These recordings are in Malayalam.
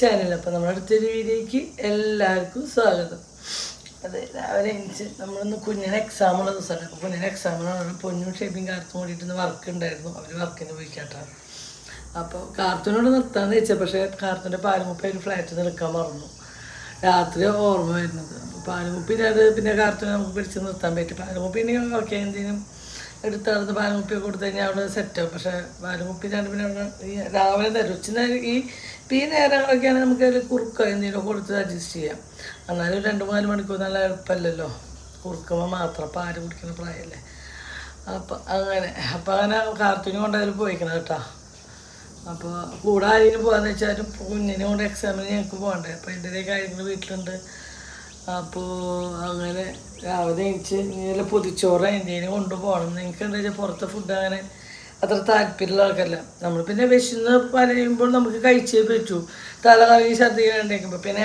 ചാനൽ. അപ്പോൾ നമ്മുടെ അടുത്തൊരു വീഡിയോയ്ക്ക് എല്ലാവർക്കും സ്വാഗതം. അതെ, രാവിലെ എണീച്ച് നമ്മളൊന്ന് കുഞ്ഞിന് എക്സാമുള്ള ദിവസമാണ്. അപ്പോൾ കുഞ്ഞിന് എക്സാമിനാണ് പൊന്നും ഷേപ്പിങ് കാർത്തും കൂടിയിട്ട് വർക്ക് ഉണ്ടായിരുന്നു. അവർ വർക്കിന് പോയി കേട്ടാണ്. അപ്പോൾ കാർത്തൂനോട് നിർത്താമെന്ന് വെച്ചാൽ പക്ഷേ കാർത്തൂൻ്റെ പാലുമുപ്പ ഒരു ഫ്ലാറ്റിൽ നിൽക്കാൻ മറന്നു. രാത്രി ഓർമ്മ വരുന്നത്. അപ്പോൾ പാലുമുപ്പിനത് പിന്നെ കാർത്തൂനെ നമുക്ക് പിടിച്ച് നിർത്താൻ പറ്റും. പാലുമുപ്പിന് ഓക്കെ എന്തിനും എടുത്തടന്ന് പാലുമുപ്പിയൊക്കെ കൊടുത്തു കഴിഞ്ഞാൽ അവിടെ സെറ്റാവും. പക്ഷേ പാലുമുപ്പിനാണ് പിന്നെ അവിടെ രാവിലെ തരും. ഉച്ച ഈ നേരങ്ങളൊക്കെയാണ് നമുക്ക് ഒരു കുറുക്കോ എന്തെങ്കിലും കൊടുത്ത് അഡ്ജസ്റ്റ് ചെയ്യാം. എന്നാലും 2-4 മണിക്കൂർ നല്ല എളുപ്പമല്ലല്ലോ, കുറുക്കുമ്പോൾ മാത്രം പാല് കുടിക്കുന്ന പ്രായമല്ലേ. അപ്പം അങ്ങനെ കാർത്തൂന് കൊണ്ടതിൽ പോയിക്കണം കേട്ടോ. അപ്പോൾ കൂടെ ആരെങ്കിലും പോകാന്ന് വെച്ചാലും കുഞ്ഞിനെ കൊണ്ട് എക്സാമിന് ഞങ്ങൾക്ക് പോകണ്ടേ. അപ്പോൾ എൻ്റെ കാര്യങ്ങൾ വീട്ടിലുണ്ട്. അപ്പോൾ അങ്ങനെ രാവിലെ എണീച്ച് ഇങ്ങനെ പൊതിച്ചോറ് എന്തെങ്കിലും കൊണ്ടുപോകണം. നിങ്ങൾക്ക് എന്താ വെച്ചാൽ പുറത്തെ ഫുഡ് അങ്ങനെ അത്ര താല്പര്യമുള്ള ആൾക്കല്ല. നമ്മൾ പിന്നെ വിശന്ന് പറയുമ്പോൾ നമുക്ക് കഴിച്ചേ പറ്റൂ. തലകറങ്ങി ഛർദ്ദിക്കാനുണ്ടായിരിക്കുമ്പോൾ പിന്നെ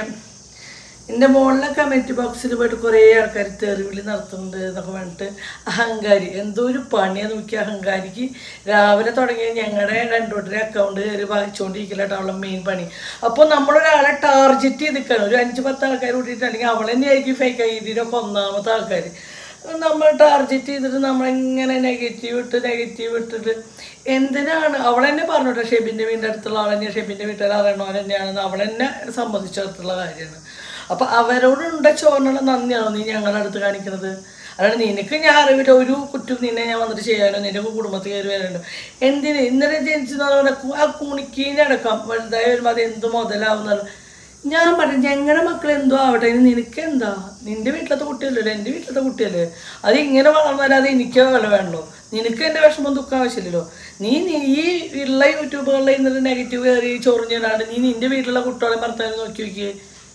എൻ്റെ മോളിലെ കമൻറ്റ് ബോക്സിൽ പോയിട്ട് കുറേ ആൾക്കാർ തെറിവിളി നടത്തുന്നുണ്ട് എന്നൊക്കെ പറഞ്ഞിട്ട് അഹങ്കാരി എന്തോ ഒരു പണിയാണ് നോക്കി. അഹങ്കാരിക്ക് രാവിലെ തുടങ്ങിയ ഞങ്ങളുടെ 2 അക്കൗണ്ട് കയറി വായിച്ചുകൊണ്ടിരിക്കില്ല അവളെ മെയിൻ പണി. അപ്പോൾ നമ്മളൊരാളെ ടാർഗറ്റ് ചെയ്തിരിക്കണം. ഒരു 5-10 ആൾക്കാർ കൂട്ടിയിട്ട് അല്ലെങ്കിൽ അവൾ തന്നെയായിരിക്കും ഫേക്ക് ഐഡിയിലൊക്കെ ഒന്നാമത്തെ ആൾക്കാർ. നമ്മൾ ടാർഗറ്റ് ചെയ്തിട്ട് നമ്മളിങ്ങനെ നെഗറ്റീവ് ഇട്ടിട്ട് എന്തിനാണ് അവളെന്നെ പറഞ്ഞോട്ടെ. ഷെബിൻ്റെ വീടിൻ്റെ അടുത്തുള്ള ആളെന്നെ, ഷെബിൻ്റെ വീട്ടുകാർ അറിയണോ തന്നെയാണെന്ന് അവളെന്നെ സംബന്ധിച്ചിടത്തുള്ള കാര്യമാണ്. അപ്പോൾ അവരോടുണ്ട ചോറിനുള്ള നന്ദിയാണോ നീ ഞങ്ങളുടെ അടുത്ത് കാണിക്കുന്നത്? അല്ലാണ്ട് നിനക്ക് ഞാൻ അറിവില്ല ഒരു കുറ്റം നിന്നെ ഞാൻ വന്നിട്ട് ചെയ്യാനോ നിൻ്റെ കുടുംബത്തിൽ കയറി വരാനോ എന്തിന്? ഇന്നലെ ജനിച്ചെന്ന് ആ കുണിക്കീനടക്കാം വലുതായി വരുമ്പോൾ അത് എന്ത് മുതലാവുന്നത്. ഞാൻ പറഞ്ഞു ഞങ്ങളുടെ മക്കൾ എന്തോ ആവട്ടെ, നിനക്ക് എന്താ? നിൻ്റെ വീട്ടിലത്തെ കുട്ടിയല്ലല്ലോ, എൻ്റെ വീട്ടിലത്തെ കുട്ടിയല്ലേ. അത് ഇങ്ങനെ വളർന്നാലും അത് എനിക്ക് വില വേണല്ലോ. നിനക്ക് എൻ്റെ വിഷമം ദുഃഖം ആവശ്യമില്ലല്ലോ. നീ ഈ ഉള്ള യൂട്യൂബുകളിൽ ഇന്നലെ നെഗറ്റീവ് കയറി ചൊറിഞ്ഞിടാണ്ട് നീ നിൻ്റെ വീട്ടിലുള്ള കുട്ടികളെ ഭർത്താവിനെ നോക്കി നോക്കിയേ.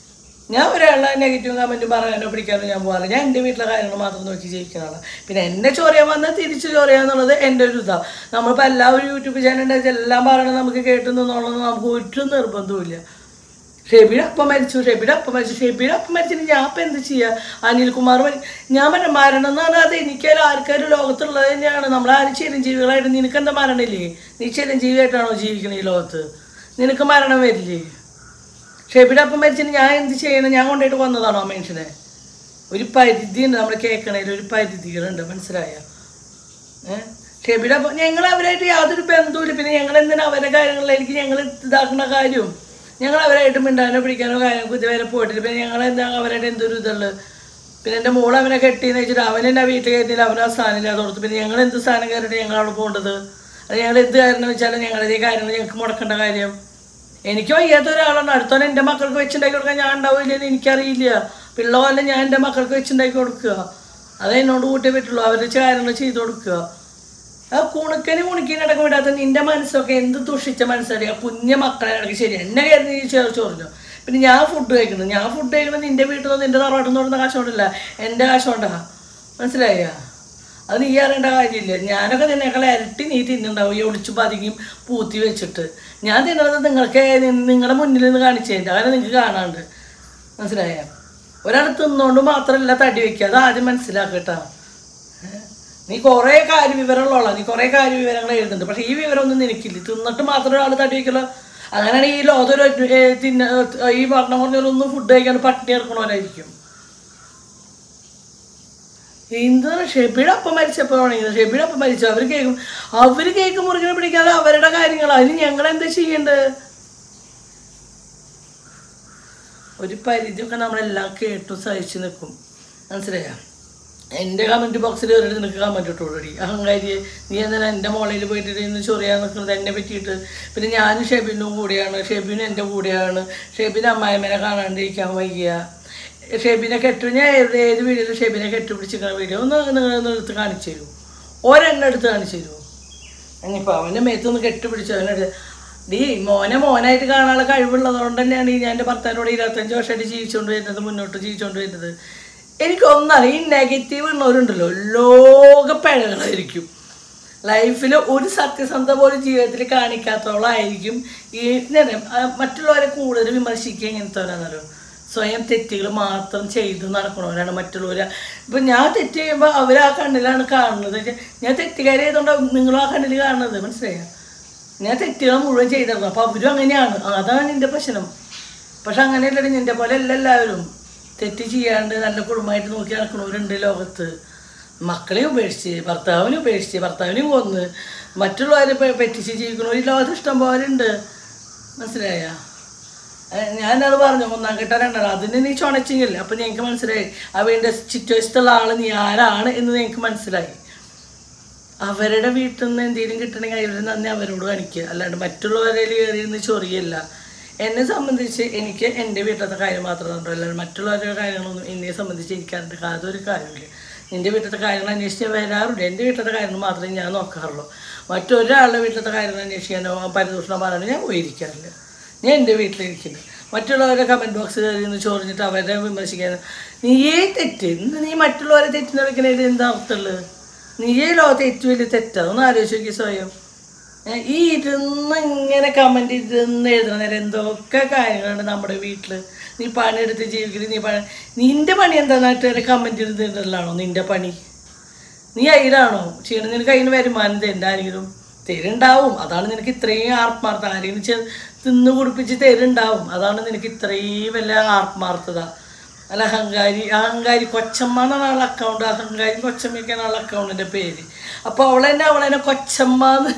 ഞാൻ ഒരാളുടെ നെഗറ്റീവ് കമൻറ്റ് പറയാനോ പിടിക്കാനോ ഞാൻ പോകാറില്ല. ഞാൻ എൻ്റെ വീട്ടിലെ കാര്യങ്ങൾ മാത്രം നോക്കി ജയിക്കുന്നതാണ്. പിന്നെ എന്നെ ചൊറിയാൻ വന്നാൽ തിരിച്ച് ചൊറിയാന്നുള്ളത് എൻ്റെ ഒരു ഇതാണ്. നമ്മളിപ്പോൾ എല്ലാവരും യൂട്യൂബ് ചാനൽ എല്ലാം പറയണത് നമുക്ക് കേട്ടുന്നുള്ളത് നമുക്ക് ഒരു നിർബന്ധവുമില്ല. ഷെബിയുടെ അപ്പം മരിച്ചിട്ട് ഞാൻ ഇപ്പം എന്ത് ചെയ്യുക? അനിൽകുമാർ ഞാൻ മരണം എന്ന് പറഞ്ഞാൽ അത് എനിക്കാരും ആർക്കാരും ലോകത്തുള്ളത് തന്നെയാണ്. നമ്മളാരും ചിരഞ്ജീവികളായിട്ട് നിനക്കെന്താ മരണമില്ലേ? നീ ചിരഞ്ജീവിയായിട്ടാണോ ജീവിക്കണം ഈ ലോകത്ത്? നിനക്ക് മരണം വരില്ലേ? ഷെബിയുടെ അപ്പം മരിച്ചിട്ട് ഞാൻ എന്ത് ചെയ്യണം? ഞാൻ കൊണ്ടുപോയിട്ട് വന്നതാണോ ആ മനുഷ്യനെ? ഒരു പരിധിയുണ്ട് നമ്മൾ കേൾക്കണതിൽ, ഒരു പരിധികളുണ്ട്, മനസ്സിലായ? ഷെബിയുടെ അപ്പം ഞങ്ങൾ അവരായിട്ട് യാതൊരു ബന്ധവുമില്ല. പിന്നെ ഞങ്ങൾ എന്തിനാ അവരുടെ കാര്യങ്ങളിലേക്ക് ഞങ്ങൾ ഇതാക്കുന്ന കാര്യം? ഞങ്ങൾ അവരായിട്ട് മിണ്ടാനോ പിടിക്കാനോ കാര്യങ്ങൾക്ക് ഇതുവരെ പോയിട്ടില്ല. പിന്നെ ഞങ്ങൾ എന്താ അവരായിട്ട് എന്തൊരു ഇതുള്ളത്? പിന്നെ എൻ്റെ മോൾ അവനെ കെട്ടിയെന്ന് വെച്ചിട്ട് അവൻ എൻ്റെ വീട്ടിൽ കയറ്റിയില്ല, അവൻ ആ സ്ഥാനമില്ലാതെ കൊടുത്തു. പിന്നെ ഞങ്ങൾ എന്ത് സ്ഥാനം കയറിയിട്ട് ഞങ്ങളവിടെ പോകേണ്ടത്? അത് ഞങ്ങൾ എന്ത് കാരണം വെച്ചാൽ ഞങ്ങളുടെ കാര്യങ്ങൾ ഞങ്ങൾക്ക് മുടക്കേണ്ട കാര്യം. എനിക്ക് വയ്യാത്ത ഒരാളാണ്. അടുത്തോടെ എൻ്റെ മക്കൾക്ക് വെച്ചുണ്ടാക്കി കൊടുക്കാൻ ഞാൻ ഉണ്ടാവില്ലെന്ന് എനിക്കറിയില്ല. പിള്ളേരല്ല ഞാൻ എൻ്റെ മക്കൾക്ക് വെച്ചുണ്ടാക്കി കൊടുക്കുക. അത് എന്നോട് കൂട്ടിയേ പറ്റുള്ളൂ. അവരുടെ കാര്യങ്ങൾ ചെയ്ത് കൊടുക്കുക. ആ കുണിക്കീനടക്കം വിടാത്ത നിൻ്റെ മനസ്സൊക്കെ എന്ത് ദുഷിച്ച മനസ്സറിയാം. കുഞ്ഞ മക്കളെ ഇടയ്ക്ക് ശരി എന്നെ കയറി ചോറിഞ്ഞു. പിന്നെ ഞാൻ ഫുഡ് കഴിക്കുന്നത് നിൻ്റെ വീട്ടിൽ നിന്ന് നിൻ്റെ തറവാട്ടിൽ നിന്ന് കൊടുക്കുന്ന കാശുകൊണ്ടല്ല, എൻ്റെ കാശുകൊണ്ടാ. മനസ്സിലായ? അത് നീ അറിയേണ്ട കാര്യമില്ല. ഞാനൊക്കെ നിന്നേക്കാൾ ഇരട്ടി നീ തിന്നുണ്ടാവും ഈ ഒളിച്ചു പതിക്കും പൂത്തി വെച്ചിട്ട്. ഞാൻ തിന്നുന്നത് നിങ്ങൾക്ക് നിങ്ങളുടെ മുന്നിൽ നിന്ന് കാണിച്ചു തരുന്നുണ്ട്. അങ്ങനെ നിങ്ങൾക്ക് കാണാണ്ട്. മനസ്സിലായ? ഒരാൾ തിന്നുകൊണ്ട് മാത്രമല്ല തടി വയ്ക്കുക. അത് ആദ്യം മനസ്സിലാക്കട്ടോ. നീ കുറേ കാര്യവിവരങ്ങളുള്ള നീ കുറേ കാര്യവിവരങ്ങൾ എഴുതുന്നുണ്ട്. പക്ഷേ ഈ വിവരമൊന്നും നിനക്കില്ല. തിന്നിട്ട് മാത്രം ഒരാൾ തടി വയ്ക്കുള്ളൂ. അങ്ങനെയാണ് ഈ ലോകത്തൊരു ഈ ഭക്ഷണം കുറഞ്ഞൊന്നും ഫുഡ് കഴിക്കാൻ പട്ടിണി എടുക്കണവരായിരിക്കും. എന്താണ് ഷെബിയുടെ അപ്പം മരിച്ചപ്പോഴാണെങ്കിൽ ഷെബിയുടെ അപ്പം മരിച്ചു അവർ കേക്ക് മുറിക്കിനെ പിടിക്കാതെ അവരുടെ കാര്യങ്ങൾ. അതിന് ഞങ്ങളെന്താ ചെയ്യേണ്ടത്? ഒരു പരിധിയൊക്കെ നമ്മളെല്ലാം കേട്ടു സഹിച്ചു നിൽക്കും. മനസ്സിലായോ? എൻ്റെ കമൻറ്റ് ബോക്സിൽ കയറിയിട്ട് നിനക്ക് കമൻറ്റ് ഇട്ടോടി അഹങ്കാരിയെ. നീ എന്നാൽ എൻ്റെ മോളയിൽ പോയിട്ട് ഇന്ന് ചൊറിയാൻ നിൽക്കുന്നത് എന്നെ പറ്റിയിട്ട്. പിന്നെ ഞാനും ഷെബിനും കൂടെയാണ്, ഷെബിനും എൻ്റെ കൂടെയാണ്. ഷെബിന് അമ്മായിമ്മേനെ കാണാണ്ടിരിക്കാൻ വയ്യ. ഷെബിനെ ഞാൻ ഏത് വീഡിയോയിൽ ഷെബിനെ കെട്ടുപിടിച്ചിരിക്കുന്ന വീഡിയോ നിങ്ങൾ എടുത്ത് കാണിച്ചു തരൂ. ഒരെണ്ണം എടുത്ത് കാണിച്ചു തരുമോ? ഇനിയിപ്പോൾ അവൻ്റെ മേത്തൊന്ന് കെട്ടുപിടിച്ചു അവനോട് മോനായിട്ട് കാണാനുള്ള കഴിവുള്ളതുകൊണ്ട് തന്നെയാണ് ഞാൻ എൻ്റെ ഭർത്താവിനോട് 25 വർഷമായിട്ട് ജീവിച്ചുകൊണ്ട് വരുന്നത്, മുന്നോട്ട് ജീവിച്ചുകൊണ്ട് വരുന്നത്. എനിക്കൊന്നറിയാം, ഈ നെഗറ്റീവ് ഉള്ളവരുണ്ടല്ലോ ലോക പിഴകളായിരിക്കും. ലൈഫിൽ ഒരു സത്യസന്ധത പോലും ജീവിതത്തിൽ കാണിക്കാത്തവളായിരിക്കും ഈ മറ്റുള്ളവരെ കൂടുതൽ വിമർശിക്കുക. എങ്ങനത്തവരാണെന്നല്ലോ സ്വയം തെറ്റുകൾ മാത്രം ചെയ്ത് നടക്കണവരാണ് മറ്റുള്ളവർ. ഇപ്പം ഞാൻ തെറ്റ് ചെയ്യുമ്പോൾ അവർ ആ കണ്ണിലാണ് കാണുന്നത്. ഞാൻ തെറ്റുകാരി ആയതുകൊണ്ട് നിങ്ങളും ആ കണ്ണിൽ കാണുന്നത്. മനസ്സിലായോ? ഞാൻ തെറ്റുകൾ മുഴുവൻ ചെയ്തിരുന്നു. അപ്പോൾ അവരും അങ്ങനെയാണ്. അതാണ് എൻ്റെ പ്രശ്നം. പക്ഷെ അങ്ങനെയല്ലടി, നിൻ്റെ പോലെ അല്ല എല്ലാവരും. തെറ്റ് ചെയ്യാണ്ട് നല്ല കുടുംബമായിട്ട് നോക്കി നടക്കണവരുണ്ട് ലോകത്ത്. മക്കളെ ഉപേക്ഷിച്ച്, ഭർത്താവിനെ കൊന്ന് മറ്റുള്ളവരെ പറ്റിച്ച് ജീവിക്കണവർ ഈ ലോകത്ത് ഇഷ്ടം പോലെ ഉണ്ട്. മനസ്സിലായ? ഞാനത് പറഞ്ഞു, 1-ാം ഘട്ടം 2-ാം അതിന് നീ ചുണച്ചെങ്കിൽ അപ്പം ഞങ്ങൾക്ക് മനസ്സിലായി അവൻ്റെ ചുറ്റുവശത്തുള്ള ആൾ നീ ആരാണ് എന്ന് ഞങ്ങൾക്ക് മനസ്സിലായി. അവരുടെ വീട്ടിൽ നിന്ന് എന്തെങ്കിലും കിട്ടണമെങ്കിൽ അവരുടെ നന്ദി അവരോട് കാണിക്കുക, അല്ലാണ്ട് മറ്റുള്ളവരെ കയറിയിരുന്ന് ചൊറിയല്ല. എന്നെ സംബന്ധിച്ച് എനിക്ക് എൻ്റെ വീട്ടിലത്തെ കാര്യം മാത്രമേ ഉണ്ടോ, അല്ലാണ്ട് മറ്റുള്ളവരുടെ കാര്യങ്ങളൊന്നും എന്നെ സംബന്ധിച്ച് എനിക്കറിൻ്റെ യാതൊരു കാര്യമില്ല. നിൻ്റെ വീട്ടിലത്തെ കാര്യങ്ങൾ അന്വേഷിച്ച് വരാറുണ്ട്. എൻ്റെ വീട്ടിലത്തെ കാര്യങ്ങൾ മാത്രമേ ഞാൻ നോക്കാറുള്ളൂ. മറ്റൊരാളുടെ വീട്ടിലത്തെ കാര്യങ്ങൾ അന്വേഷിക്കാനോ പരിദൂഷണം പറയാനോ ഞാൻ പോയിരിക്കാറില്ല. ഞാൻ എൻ്റെ വീട്ടിലിരിക്കുന്നത്. മറ്റുള്ളവരുടെ കമൻറ്റ് ബോക്സ് കയറി നിന്ന് ചോറിഞ്ഞിട്ട് അവരെ വിമർശിക്കാനോ, നീയേ തെറ്റ്. നീ മറ്റുള്ളവരെ തെറ്റിന്ന് വിളിക്കണതിൽ എന്താ അർത്ഥമുള്ളത്? നീയേ ലോകത്തെ ഏറ്റവും വലിയ തെറ്റാണ്. ഒന്ന് ആലോചിച്ച് നോക്കി സ്വയം. ഈ ഇരുന്ന് ഇങ്ങനെ കമൻറ്റ് ഇരുന്ന് എഴുതണ നേരം എന്തൊക്കെ കാര്യങ്ങളുണ്ട് നമ്മുടെ വീട്ടിൽ. നീ പണിയെടുത്ത് ജീവിക്കുന്നത്, നിൻ്റെ പണി എന്താ? നാട്ടുകാരെ കമൻറ്റ് ഇരുന്നിട്ടുള്ളതാണോ നിൻ്റെ പണി? നീ അതിലാണോ ചെയ്യണം? നിനക്ക് അതിന് വരുമാനം തരണ്ട ആരെങ്കിലും തരുണ്ടാവും. അതാണ് നിനക്ക് ഇത്രയും ആത്മാർത്ഥത. ആരെങ്കിലും തിന്ന് കുടിപ്പിച്ച് തരുണ്ടാവും. അതാണ് നിനക്ക് ഇത്രയും വലിയ ആത്മാർത്ഥത. അല്ല അഹങ്കാരി കൊച്ചമ്മ എന്നാണ് ആളുടെ അക്കൗണ്ട്. അഹങ്കാരി കൊച്ചമ്മയ്ക്കാണ് ആളുടെ അക്കൗണ്ടിൻ്റെ പേര്. അപ്പോൾ അവളെന്നെ കൊച്ചമ്മ എന്ന്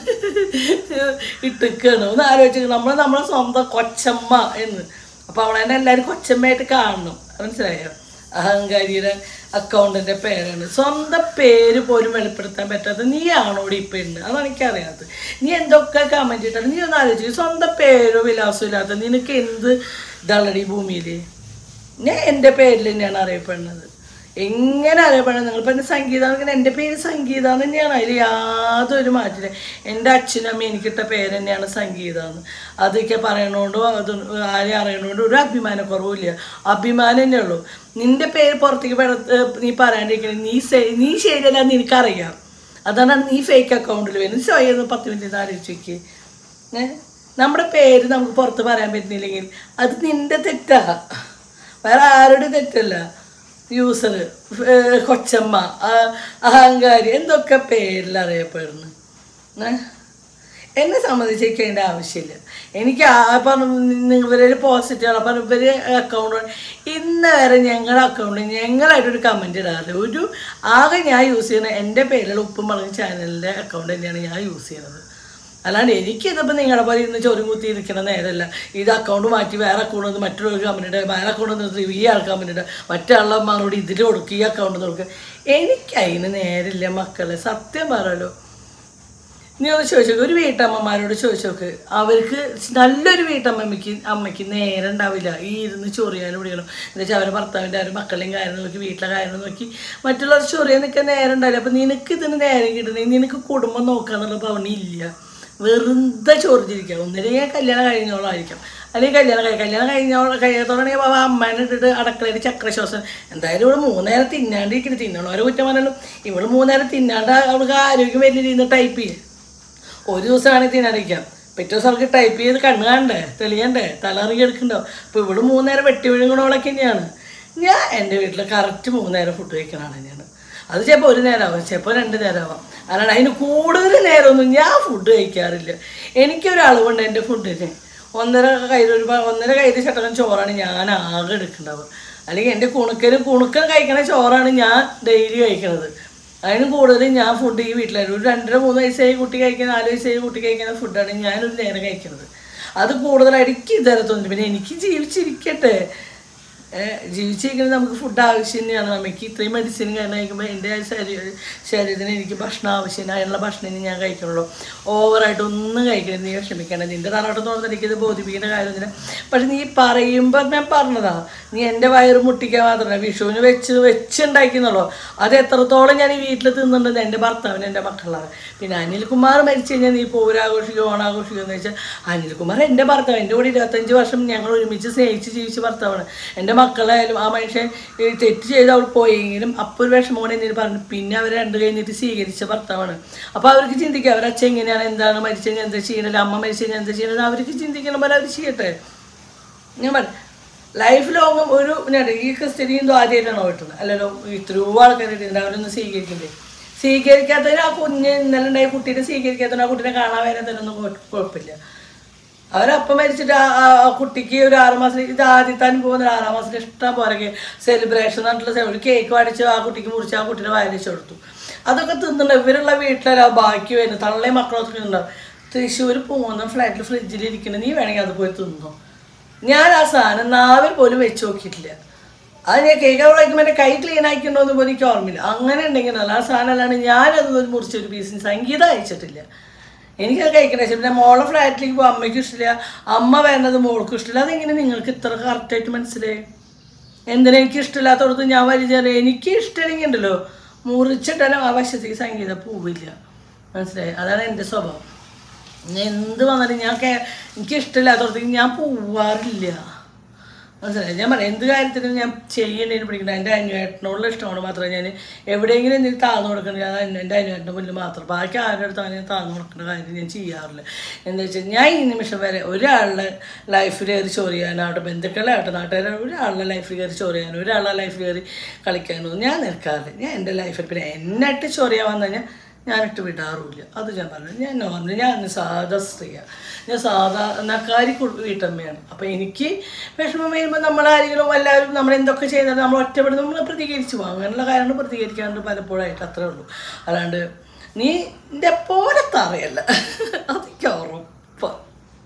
ഇട്ടിക്കാണ്. ഒന്ന് ആലോചിക്കുക, നമ്മളെ സ്വന്തം കൊച്ചമ്മ എന്ന്. അപ്പോൾ അവളെന്നെ എല്ലാവരും കൊച്ചമ്മയായിട്ട് കാണണം. മനസ്സിലായോ? അഹങ്കാരിയുടെ അക്കൗണ്ടിൻ്റെ പേരാണ്. സ്വന്തം പേര് പോലും വെളിപ്പെടുത്താൻ പറ്റാത്ത നീയാണോടി ഇപ്പം ഉണ്ട്. അതാണ് എനിക്കറിയാത്തത്. നീ എന്തൊക്കെ കമൻറ്റ് ഇട്ടാലും നീ ഒന്ന് ആലോചിച്ചു, സ്വന്തം പേരോ വിലാസവും ഇല്ലാത്ത നിനക്ക് എന്ത് ഇതാണടി ഭൂമിയിൽ? ഞാൻ എൻ്റെ പേരിൽ തന്നെയാണ് അറിയപ്പെടുന്നത്. എങ്ങനെ അറിയപ്പെടുന്നത്? നിങ്ങളിപ്പോൾ എൻ്റെ സംഗീതം, എൻ്റെ പേര് സംഗീത തന്നെയാണ്. അതിൽ യാതൊരു മാറ്റില്ല. എൻ്റെ അച്ഛനും അമ്മയും എനിക്കിട്ട പേര് തന്നെയാണ് സംഗീത എന്ന്. അതൊക്കെ പറയണോണ്ടോ അത് ആരെയും അറിയണോണ്ടോ ഒരു അഭിമാനക്കുറവില്ല. അഭിമാനം തന്നെ ഉള്ളൂ. നിൻ്റെ പേര് പുറത്തേക്ക് നീ പറയാണ്ടിരിക്കണേ. നീ ശരിയല്ല എന്ന് എനിക്കറിയാം. അതാണ് നീ ഫേക്ക് അക്കൗണ്ടിൽ വരുന്നത്. സ്വയം 10 മിനിറ്റ് ആലോചിച്ച് നോക്കി. നമ്മുടെ പേര് നമുക്ക് പുറത്ത് പറയാൻ പറ്റുന്നില്ലെങ്കിൽ അത് നിൻ്റെ തെറ്റാ, വേറെ ആരുടെ തെറ്റല്ല. യൂസർ, കൊച്ചമ്മ, അഹങ്കാരി, എന്തൊക്കെ പേരിൽ അറിയപ്പെടുന്നു. എന്നെ സംബന്ധിച്ചേക്ക് അതിൻ്റെ ആവശ്യമില്ല. എനിക്ക് ഇവരൊരു പോസിറ്റീവ് അപ്പം ഇവർ അക്കൗണ്ട് ഇന്ന് വരെ ഞങ്ങളുടെ അക്കൗണ്ടിൽ ഞങ്ങളായിട്ടൊരു കമൻറ്റ് ഇടാറില്ല. ആകെ ഞാൻ യൂസ് ചെയ്യുന്നത് എൻ്റെ പേരിലുള്ള ഉപ്പും മുളകും ചാനലിൻ്റെ അക്കൗണ്ട് തന്നെയാണ് ഞാൻ യൂസ് ചെയ്യുന്നത്. അല്ലാണ്ട് എനിക്കിതിപ്പോൾ നിങ്ങളുടെ പോലെ ഇന്ന് ചോറും കുത്തി ഇരിക്കണ നേരമല്ല. ഇത് അക്കൗണ്ട് മാറ്റി വേറെ അക്കൗണ്ട് വന്ന് മറ്റൊരു കമ്പനിയുടെ വേറെ അക്കൗണ്ട് വന്ന് ഈ ആൾ കമ്പനിയുടെ മറ്റാളുമാരോട് ഇതിൽ കൊടുക്കുക, ഈ അക്കൗണ്ട് കൊടുക്കുക. എനിക്കതിന് നേരില്ല മക്കളെ. സത്യം പറയാലോ. നീ ഒന്ന് ചോദിച്ചു നോക്ക്, ഒരു വീട്ടമ്മമാരോട് ചോദിച്ചു നോക്ക്. അവർക്ക് നല്ലൊരു അമ്മയ്ക്ക് നേരം ഉണ്ടാവില്ല ഈ ഇരുന്ന് ചൊറിയാനും വിളിക്കണം. എന്താ വെച്ചാൽ അവരുടെ ഭർത്താവിൻ്റെ അവരുടെ മക്കളെയും കാര്യം നോക്കി വീട്ടിലെ കാര്യം നോക്കി മറ്റുള്ളവർ ചൊറിയാൻ നിൽക്കാൻ നേരം ഉണ്ടാവില്ല. അപ്പം നിനക്ക് ഇതിന് നേരം കിട്ടണമെങ്കിൽ നിനക്ക് കുടുംബം നോക്കാന്നുള്ള പണിയില്ല. വെറുതെ ചൊറിഞ്ഞിരിക്കുക. ഒന്നില്ലെങ്കിൽ ഞാൻ കല്യാണം കഴിഞ്ഞോളായിരിക്കാം, അല്ലെങ്കിൽ കല്യാണം കഴിയാത്തോടാണെങ്കിൽ അമ്മേനെ ഇട്ടിട്ട് അടക്കളയിൽ ചക്രശ്വാസം. എന്തായാലും ഇവിടെ 3 നേരം തിന്നാണ്ടിരിക്കണം. തിന്നണവരെ കുറ്റം പറഞ്ഞാലും ഇവിടെ 3 നേരം തിന്നാണ്ട് അവൾക്ക് ആരോഗ്യം വലിയ രീതിയിൽ ടൈപ്പ് ചെയ്യും. ഒരു ദിവസമാണെങ്കിൽ തിന്നാണ്ടിരിക്കാം, പിറ്റേ ദിവസം അവൾക്ക് ടൈപ്പ് ചെയ്ത് കണ്ണ് കാണണ്ടേ, തെളിയണ്ടേ, തലറിഞ്ഞ് എടുക്കണ്ടാവും. അപ്പോൾ ഇവിടെ 3 നേരം വെട്ടി വിഴുങ്ങണവളൊക്കെ തന്നെയാണ്. ഞാൻ എൻ്റെ വീട്ടിൽ കറക്റ്റ് 3 നേരം ഫുഡ് കഴിക്കണതാണ് തന്നെയാണ്. അത് ചിലപ്പോൾ 1 നേരമാവാം, ചിലപ്പോൾ 2 നേരമാവാം. അല്ലാണ്ട് അതിന് കൂടുതൽ നേരമൊന്നും ഞാൻ ഫുഡ് കഴിക്കാറില്ല. എനിക്കൊരളവുണ്ട് എൻ്റെ ഫുഡിന്. 1.5 കയ്യിൽ ചട്ടകം ചോറാണ് ഞാൻ ആകെ എടുക്കേണ്ടത്. അല്ലെങ്കിൽ എൻ്റെ കുണുക്കൻ കഴിക്കണ ചോറാണ് ഞാൻ ഡെയിലി കഴിക്കണത്. അതിന് കൂടുതൽ ഞാൻ ഫുഡ് ഈ വീട്ടിലായിരുന്നു. ഒരു 2-3 വയസ്സായി കുട്ടി കഴിക്കുന്ന 4 വയസ്സായി കുട്ടി കഴിക്കുന്ന ഫുഡാണ് ഞാനൊരു നേരം കഴിക്കുന്നത്. അത് കൂടുതലായിട്ട് എനിക്ക് ഇതുവരെ തോന്നി. പിന്നെ എനിക്ക് ജീവിച്ചിരിക്കട്ടെ, ജീവിച്ചിരിക്കുന്നത് നമുക്ക് ഫുഡ് ആവശ്യം തന്നെയാണ്. നമുക്ക് ഇത്രയും മെഡിസിൻ കാരണം കഴിക്കുമ്പോൾ എൻ്റെ ശരീരത്തിന് എനിക്ക് ഭക്ഷണം ആവശ്യമില്ല. അതിനുള്ള ഭക്ഷണം ഞാൻ കഴിക്കണുള്ളൂ. ഓവറായിട്ട് ഒന്നും കഴിക്കരുത്. നീ വിഷമിക്കണം. നിൻ്റെ തറവാട്ടം തോന്നുന്നത് എനിക്കിത് ബോധിപ്പിക്കേണ്ട കാര്യമൊന്നുമില്ല. പക്ഷെ നീ പറയുമ്പോൾ ഞാൻ പറഞ്ഞതാ, നീ എൻ്റെ വയറ് മുട്ടിക്കാൻ മാത്രമല്ല വിഷുവിന് വെച്ചുണ്ടാക്കിയെന്നുള്ളൂ. അത് എത്രത്തോളം ഞാൻ ഈ വീട്ടിൽ തിന്നുണ്ടെന്ന് എൻ്റെ ഭർത്താവിന് എൻ്റെ മക്കളാണ്. പിന്നെ അനിൽകുമാർ മരിച്ചു കഴിഞ്ഞാൽ നീ ഓണാഘോഷിക്കുക എന്ന് വെച്ചാൽ അനിൽകുമാർ എൻ്റെ ഭർത്താവ്. എൻ്റെ കൂടെ 25 വർഷം ഞങ്ങൾ ഒരുമിച്ച് സ്നേഹിച്ച് ജീവിച്ച ഭർത്താവാണ്. എൻ്റെ മക്കളായാലും ആ മനുഷ്യൻ തെറ്റ് ചെയ്ത് അവൾ പോയെങ്കിലും അപ്പോൾ ഒരു വിഷമോടെ എന്തെങ്കിലും പറഞ്ഞു. പിന്നെ അവർ 2 കഴിഞ്ഞിട്ട് സ്വീകരിച്ച ഭർത്താവാണ്. അപ്പോൾ അവർക്ക് ചിന്തിക്കുക അവരച്ഛൻ എങ്ങനെയാണ്, എന്താണ്, മരിച്ചു കഴിഞ്ഞാൽ എന്താ ചെയ്യണത്, അമ്മ മരിച്ചു കഴിഞ്ഞാൽ എന്താ ചെയ്യണത്, അവർക്ക് ചിന്തിക്കണം പോലെ അവർ ചെയ്യട്ടെ. ഞാൻ പറഞ്ഞു ലൈഫ് ലോങ്ങും ഒരു ഈ ക്രിസ്ത്യനി എന്തോ ആദ്യമായിട്ടാണോ കിട്ടുന്നത്? അല്ലല്ലോ, ഇത്രയോ ആൾക്കാർ കിട്ടുന്നുണ്ട്. അവരൊന്നും സ്വീകരിക്കണ്ടേ? സ്വീകരിക്കാത്തതിന് ആ കുഞ്ഞ് ഇന്നലെ ഉണ്ടായ കുട്ടീനെ സ്വീകരിക്കാത്തതിന് ആ കുട്ടീനെ കാണാൻ വരാൻ തന്നെ ഒന്നും കുഴപ്പമില്ല. അവരപ്പം മരിച്ചിട്ട് ആ കുട്ടിക്ക് ഒരു 6 മാസം ഇത് ആദ്യത്താൻ പോകുന്ന 6 മാസത്തിൽ ഇഷ്ടം പോലെ സെലിബ്രേഷൻ പറഞ്ഞിട്ടുള്ള ഒരു കേക്ക് മേടിച്ച് ആ കുട്ടിക്ക് മുറിച്ച് ആ കുട്ടീനെ വയലിച്ച് കൊടുത്തു. അതൊക്കെ തിന്നുണ്ട്. ഇവരുള്ള വീട്ടിലല്ല ബാക്കി വരുന്നു. തള്ളയും മക്കളൊക്കെ ഉണ്ടാവും. തൃശ്ശൂർ പോകുന്ന ഫ്ലാറ്റിൽ ഫ്രിഡ്ജിലിരിക്കുന്നത്, നീ വേണമെങ്കിൽ അത് പോയി തിന്നോ. ഞാൻ ആ സാധനം നാവിൽ പോലും വെച്ച് നോക്കിയിട്ടില്ല. അത് ഞാൻ കേക്ക് വയ്ക്കുമ്പോൾ എൻ്റെ കൈ ക്ലീൻ ആക്കിയിട്ടുണ്ടോന്ന് പോലും എനിക്ക് ഓർമ്മയില്ല. അങ്ങനെ ഉണ്ടെങ്കിൽ നല്ല ആ സാധനം അല്ലാണ്ട് ഞാനത് മുറിച്ചൊരു പീസിന് സംഗീതം അയച്ചിട്ടില്ല. എനിക്കത് കഴിക്കണ പിന്നെ മോളെ ഫ്ലാറ്റിലേക്ക് പോകും. അമ്മയ്ക്കും ഇഷ്ടമില്ല, അമ്മ വരുന്നത് മോൾക്കും ഇഷ്ടമില്ല. അതെങ്ങനെ നിങ്ങൾക്ക് ഇത്ര കറക്റ്റായിട്ട് മനസ്സിലായി? എന്തിനാ എനിക്ക് ഇഷ്ടമില്ലാത്തടത്ത് ഞാൻ വലിച്ചറിയാം. എനിക്ക് ഇഷ്ടമില്ലെങ്കിൽ ഉണ്ടല്ലോ മുറിച്ചിട്ടാലും ആ വശത്തേക്ക് സംഗീതം പോവില്ല. മനസ്സിലായി? അതാണ് എൻ്റെ സ്വഭാവം. ഞാൻ എന്ത് വന്നാലും എനിക്ക് ഇഷ്ടമില്ലാത്തടത്തേക്ക് ഞാൻ പോവാറില്ല. മനസ്സിലായി? ഞാൻ പറയാം എന്ത് കാര്യത്തിനും ഞാൻ ചെയ്യേണ്ടതിന് പിടിക്കണം. എൻ്റെ അനുവേട്ടനോടുള്ള ഇഷ്ടമാണ് മാത്രമേ ഞാൻ എവിടെയെങ്കിലും എന്തെങ്കിലും താഴ്ന്നു കൊടുക്കുന്നത്. അത് എൻ്റെ അനുവേട്ടൻ്റെ മുന്നിൽ മാത്രം. ബാക്കി ആരുടെ അടുത്ത് അങ്ങനെ താഴ്ന്നു കൊടുക്കേണ്ട കാര്യം ഞാൻ ചെയ്യാറില്ല. എന്താ വെച്ചാൽ ഞാൻ ഈ നിമിഷം വരെ ഒരാളുടെ ലൈഫിൽ കയറി ചോറ് ചെയ്യാനാവട്ടെ, ബന്ധുക്കളാവട്ടെ, നാട്ടുകാരെ ഒരാളുടെ ലൈഫിൽ കയറി ചോറ് ചെയ്യാനോ ഒരാളുടെ ലൈഫിൽ കയറി കളിക്കാനോ ഞാൻ നിൽക്കാറില്ല. ഞാൻ എൻ്റെ ലൈഫിൽ പിന്നെ എന്നിട്ട് ചോറ് ചെയ്യാൻ വന്നു കഴിഞ്ഞാൽ ഞാനിട്ട് വിടാറുമില്ല. അത് ഞാൻ പറഞ്ഞു. ഞാൻ നോർമലി ഞാൻ സാധാ സ്ത്രീയാണ്. ഞാൻ സാധാരണക്കാരി വീട്ടമ്മയാണ്. അപ്പോൾ എനിക്ക് വിഷമം വരുമ്പോൾ നമ്മളാരെങ്കിലും എല്ലാവരും നമ്മളെന്തൊക്കെ ചെയ്താലും നമ്മൾ ഒറ്റപ്പെടുന്ന നമ്മൾ പ്രതികരിച്ചു പോകും. അങ്ങനെയുള്ള കാര്യങ്ങൾ പ്രതികരിക്കാണ്ട് പലപ്പോഴായിട്ട് അത്രേ ഉള്ളൂ. അല്ലാണ്ട് നീ എൻ്റെ പോലത്തെ അറിയല്ല. അതൊക്കെ ഉറപ്പാണ്.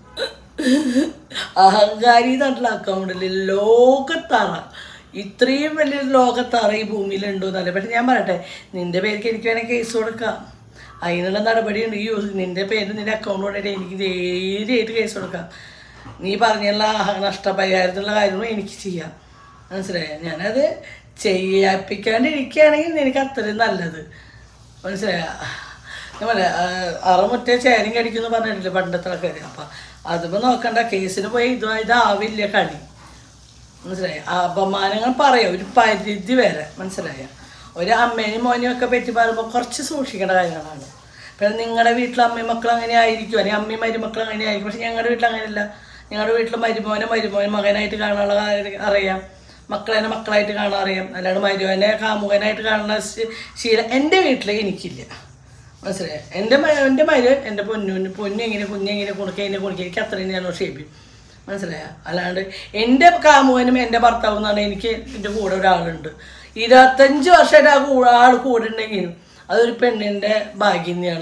അഹങ്കാരി എന്നുള്ള അക്കൗണ്ടിൽ ലോകത്തറ, ഇത്രയും വലിയൊരു ലോകത്തറ ഈ ഭൂമിയിലുണ്ടോന്നല്ല. പക്ഷെ ഞാൻ പറയട്ടെ, നിൻ്റെ പേർക്ക് എനിക്ക് വേണമെങ്കിൽ കേസ് കൊടുക്കാം. അതിനുള്ള നടപടിയുണ്ട്. നിൻ്റെ പേര് നിൻ്റെ അക്കൗണ്ട് കൊണ്ടിട്ട് എനിക്ക് ധൈര്യമായിട്ട് കേസ് കൊടുക്കാം. നീ പറഞ്ഞുള്ള നഷ്ടപരിഹാരത്തിലുള്ള കാര്യങ്ങളും എനിക്ക് ചെയ്യാം. മനസ്സിലായോ? ഞാനത് ചെയ്യിപ്പിക്കാണ്ടിരിക്കുകയാണെങ്കിൽ നിനക്ക് അത്രയും നല്ലത്. മനസ്സിലായോ? ഞാൻ പറയാം, അറമുറ്റ ചേരും കടിക്കുമെന്ന് പറഞ്ഞിട്ടില്ല പണ്ടത്തെ ആൾക്കാർ. അപ്പം അതിപ്പോൾ നോക്കണ്ട, കേസിന് പോയി ഇതാവില്ല കളി. മനസ്സിലായോ? അപമാനങ്ങൾ പറയാം ഒരു പരിധി വരെ. മനസ്സിലായ? ഒരു അമ്മേനെയും മോനെയും ഒക്കെ പറ്റി പറയുമ്പോൾ കുറച്ച് സൂക്ഷിക്കേണ്ട കാര്യങ്ങളാണ്. പിന്നെ നിങ്ങളുടെ വീട്ടിൽ അമ്മയും മക്കളും അങ്ങനെ ആയിരിക്കും, അല്ലെങ്കിൽ അമ്മയും മരുമക്കളും അങ്ങനെ ആയിരിക്കും. പക്ഷെ ഞങ്ങളുടെ വീട്ടിൽ അങ്ങനെയല്ല. ഞങ്ങളുടെ വീട്ടിൽ മരുമോനെ മകനായിട്ട് കാണാനുള്ള അറിയാം, മക്കളെ മക്കളായിട്ട് കാണാൻ അറിയാം. അല്ലാണ്ട് മരുമോനെ കാമുകനായിട്ട് കാണുന്ന ശീലം എൻ്റെ വീട്ടിൽ എനിക്കില്ല. മനസ്സിലായോ? എൻ്റെ മരുമൻ എൻ്റെ പൊന്നെങ്ങനെ കുഞ്ഞെങ്ങനെ കുണുക്കെങ്ങനെ കുണിക്കുക എനിക്ക് അത്രയും ഞാൻ ഷേപ്പ്. മനസ്സിലായ? അല്ലാണ്ട് എൻ്റെ കാമുകനും എൻ്റെ ഭർത്താവും എന്നാണ് എനിക്ക് എൻ്റെ കൂടെ ഒരാളുണ്ട്. 25 വർഷമായിട്ട് ആ ആൾ കൂടെ ഉണ്ടെങ്കിലും അതൊരു പെണ്ണിൻ്റെ ഭാഗ്യം തന്നെയാണ്.